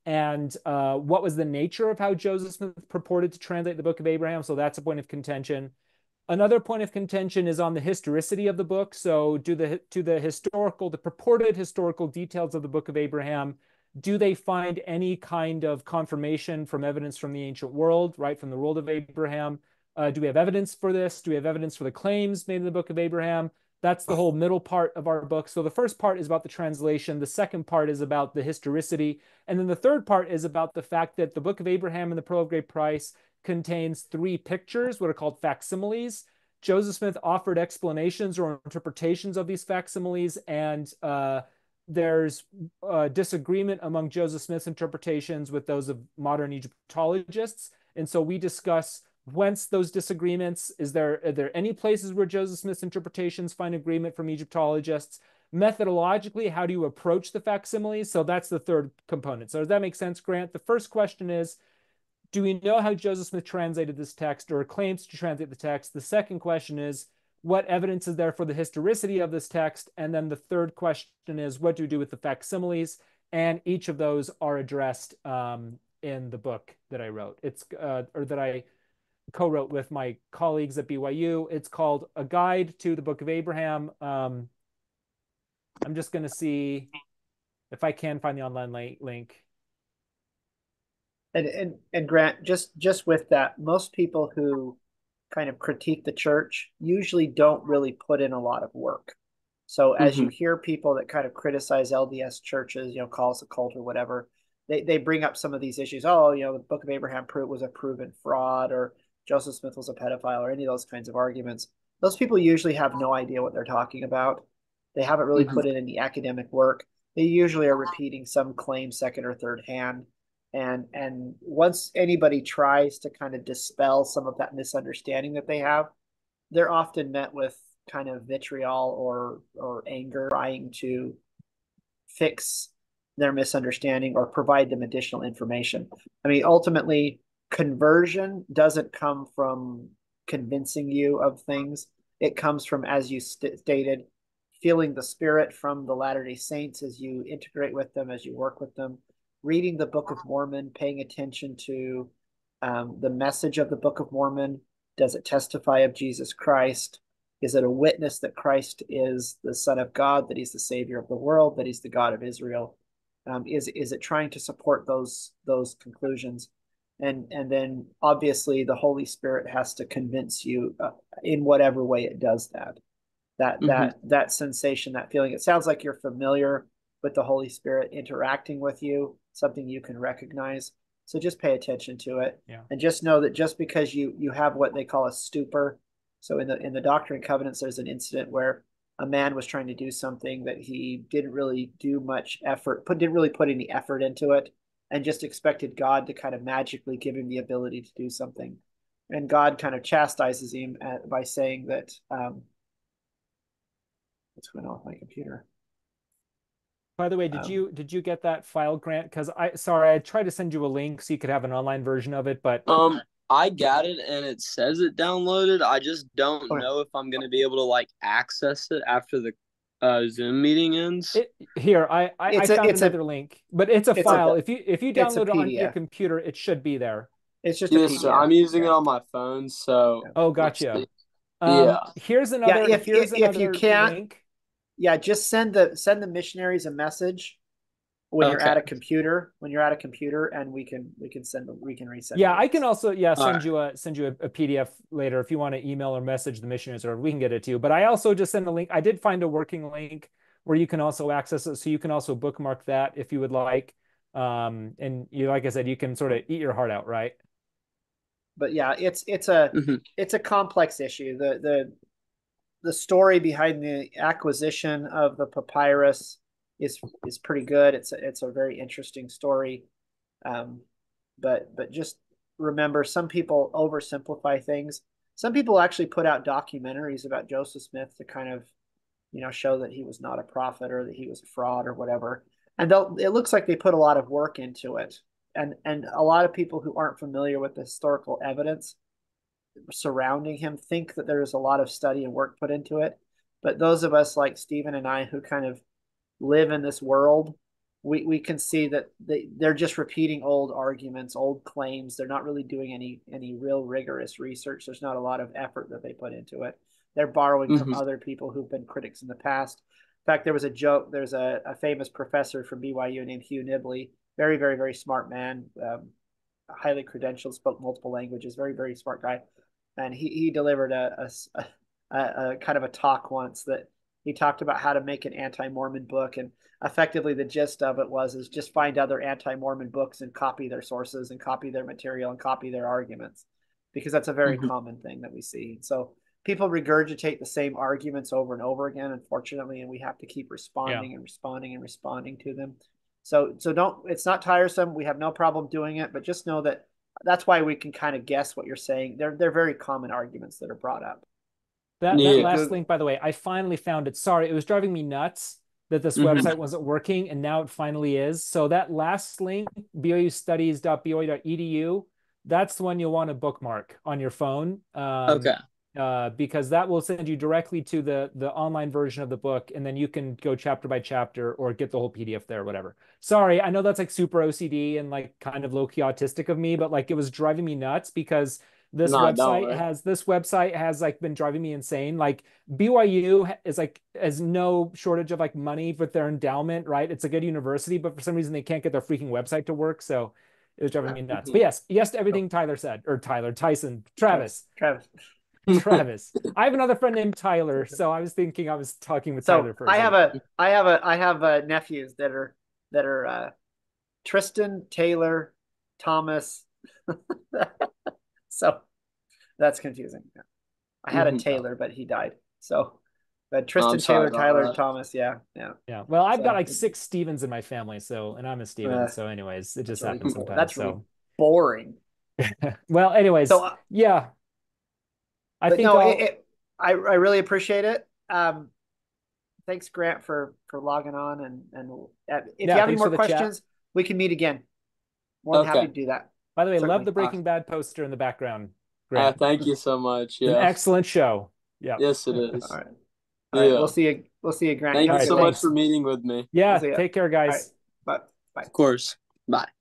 and uh, what was the nature of how Joseph Smith purported to translate the Book of Abraham. So that's a point of contention. Another point of contention is on the historicity of the book. So do the to the historical, the purported historical details of the Book of Abraham, do they find any kind of confirmation from evidence from the ancient world, right, from the world of Abraham? Uh, do we have evidence for this? Do we have evidence for the claims made in the Book of Abraham? That's the whole middle part of our book. So the first part is about the translation. The second part is about the historicity. And then the third part is about the fact that the Book of Abraham and the Pearl of Great Price contains three pictures, what are called facsimiles. Joseph Smith offered explanations or interpretations of these facsimiles, and uh, there's a disagreement among Joseph Smith's interpretations with those of modern Egyptologists. And so we discuss whence those disagreements. Is there, are there any places where Joseph Smith's interpretations find agreement from Egyptologists? Methodologically, how do you approach the facsimiles? So that's the third component. So does that make sense, Grant? The first question is, do we know how Joseph Smith translated this text or claims to translate the text? The second question is, what evidence is there for the historicity of this text? And then the third question is, what do we do with the facsimiles? And each of those are addressed um, in the book that I wrote. It's uh, or that I co-wrote with my colleagues at B Y U. It's called A Guide to the Book of Abraham. Um, I'm just going to see if I can find the online link. And, and and Grant, just just with that, most people who kind of critique the church usually don't really put in a lot of work. So as Mm-hmm. you hear people that kind of criticize L D S churches, you know, call us a cult or whatever, they, they bring up some of these issues. Oh, you know, the Book of Abraham was a proven fraud, or Joseph Smith was a pedophile, or any of those kinds of arguments. Those people usually have no idea what they're talking about. They haven't really Mm-hmm. put in any academic work. They usually are repeating some claim second or third hand. And and once anybody tries to kind of dispel some of that misunderstanding that they have, they're often met with kind of vitriol or or anger, trying to fix their misunderstanding or provide them additional information. I mean, ultimately, conversion doesn't come from convincing you of things. It comes from, as you st- stated, feeling the Spirit from the Latter-day Saints as you integrate with them, as you work with them, reading the Book of Mormon, paying attention to um, the message of the Book of Mormon. Does it testify of Jesus Christ? Is it a witness that Christ is the Son of God, that he's the Savior of the world, that he's the God of Israel? Um, is is it trying to support those those conclusions? And and then obviously the Holy Spirit has to convince you uh, in whatever way it does that. That Mm-hmm. that that sensation, that feeling. It sounds like you're familiar with the Holy Spirit interacting with you, something you can recognize. So just pay attention to it, Yeah. and just know that just because you you have what they call a stupor. So in the in the Doctrine and Covenants, there's an incident where a man was trying to do something that he didn't really do much effort, put didn't really put any effort into it, and just expected God to kind of magically give him the ability to do something. And God kind of chastises him at, by saying that, um, what's going on with my computer? By the way, did Um, you did you get that file, Grant? Because I sorry, I tried to send you a link so you could have an online version of it, but Um, I got it and it says it downloaded. I just don't okay. know if I'm gonna be able to like access it after the uh Zoom meeting ends. it here I, I I It's a found it's a another link, but it's a it's a file. If you if you it's a download it onto your P D F. computer, it should be there. It's just a Yes, sir. P D F. I'm using it Yeah. on my phone, so Yeah. Oh, let's gotcha. see. Um, Yeah. here's Yeah, another if here's if you another can't, link. yeah, just send the send the missionaries a message when you're Okay. at a computer, when you're at a computer, and we can we can send we can resend the Yeah, I can links. also yeah All send right. you a send you a, a P D F later if you want to email or message the missionaries, or we can get it to you. But I also just send a link. I did find a working link where you can also access it, so you can also bookmark that if you would like. Um, and you, like I said, you can sort of eat your heart out, right? But yeah, it's it's a Mm-hmm. it's a complex issue. The the the story behind the acquisition of the papyrus is is pretty good. It's a, it's a very interesting story. Um, but but just remember, some people oversimplify things. Some people actually put out documentaries about Joseph Smith to kind of, you know, show that he was not a prophet or that he was a fraud or whatever. And they'll, it looks like they put a lot of work into it. And and a lot of people who aren't familiar with the historical evidence surrounding him think that there's a lot of study and work put into it. But those of us like Stephen and I who kind of live in this world, we, we can see that they, they're just repeating old arguments, old claims. They're not really doing any any real rigorous research. There's not a lot of effort that they put into it. They're borrowing from Mm-hmm. other people who've been critics in the past. In fact, there was a joke. There's a, a famous professor from B Y U named Hugh Nibley. Very, very, very smart man. Um, highly credentialed, spoke multiple languages. Very, very smart guy. And he, he delivered a, a, a, a kind of a talk once that he talked about how to make an anti-Mormon book, and effectively the gist of it was is just find other anti-Mormon books and copy their sources and copy their material and copy their arguments, because that's a very Mm-hmm. common thing that we see. So people regurgitate the same arguments over and over again, unfortunately, and we have to keep responding Yeah. and responding and responding to them. So so don't, it's not tiresome. We have no problem doing it, but just know that that's why we can kind of guess what you're saying. They're they're very common arguments that are brought up. That that Yeah. last link, by the way, I finally found it. Sorry, it was driving me nuts that this Mm-hmm. website wasn't working, and now it finally is. So that last link, b o u studies dot b o u dot e d u, that's the one you'll want to bookmark on your phone. Um, Okay. uh, because that will send you directly to the the online version of the book, and then you can go chapter by chapter or get the whole P D F there, whatever. Sorry, I know that's like super O C D and like kind of low-key autistic of me, but like it was driving me nuts because this Nah, don't website worry. has this website has like been driving me insane. Like B Y U is like has no shortage of like money with their endowment, right? It's a good university, but for some reason they can't get their freaking website to work. So it was driving me nuts. Mm-hmm. But yes, yes to everything Tyler said, or Tyler, Tyson, Travis, Travis. Travis. I have another friend named Tyler, so I was thinking I was talking with So Tyler first. I have a I have a I have uh, nephews that are that are uh, Tristan, Taylor, Thomas. So that's confusing. I had a Mm-hmm. Taylor, but he died. So, but Oh, Tristan, I'm sorry Taylor, about Tyler, that. Thomas. Yeah, yeah. Yeah. Well, I've got So like six Stevens in my family, so and I'm a Steven. uh, So, anyways, it that's just really happens bo- sometimes. that's really So boring. well, anyways, So, uh, yeah. I but think no, it, I'll it I I really appreciate it. Um, thanks, Grant, for for logging on, and and uh, if yeah, you have any thanks for more the chat. questions, we can meet again. More than happy Okay. to do that. By the way, love Certainly. the Breaking Awesome. Bad poster in the background. Uh, Grant. thank you so much. It's an Yeah. excellent show. Yeah. Yes, it All is. right. All right. Yeah. We'll see you. We'll see you, Grant. Thank Have All a you right, good so day. much thanks. for meeting with me. Yeah, We'll see you. take care, All right. guys. Bye. Bye. Of course. Bye.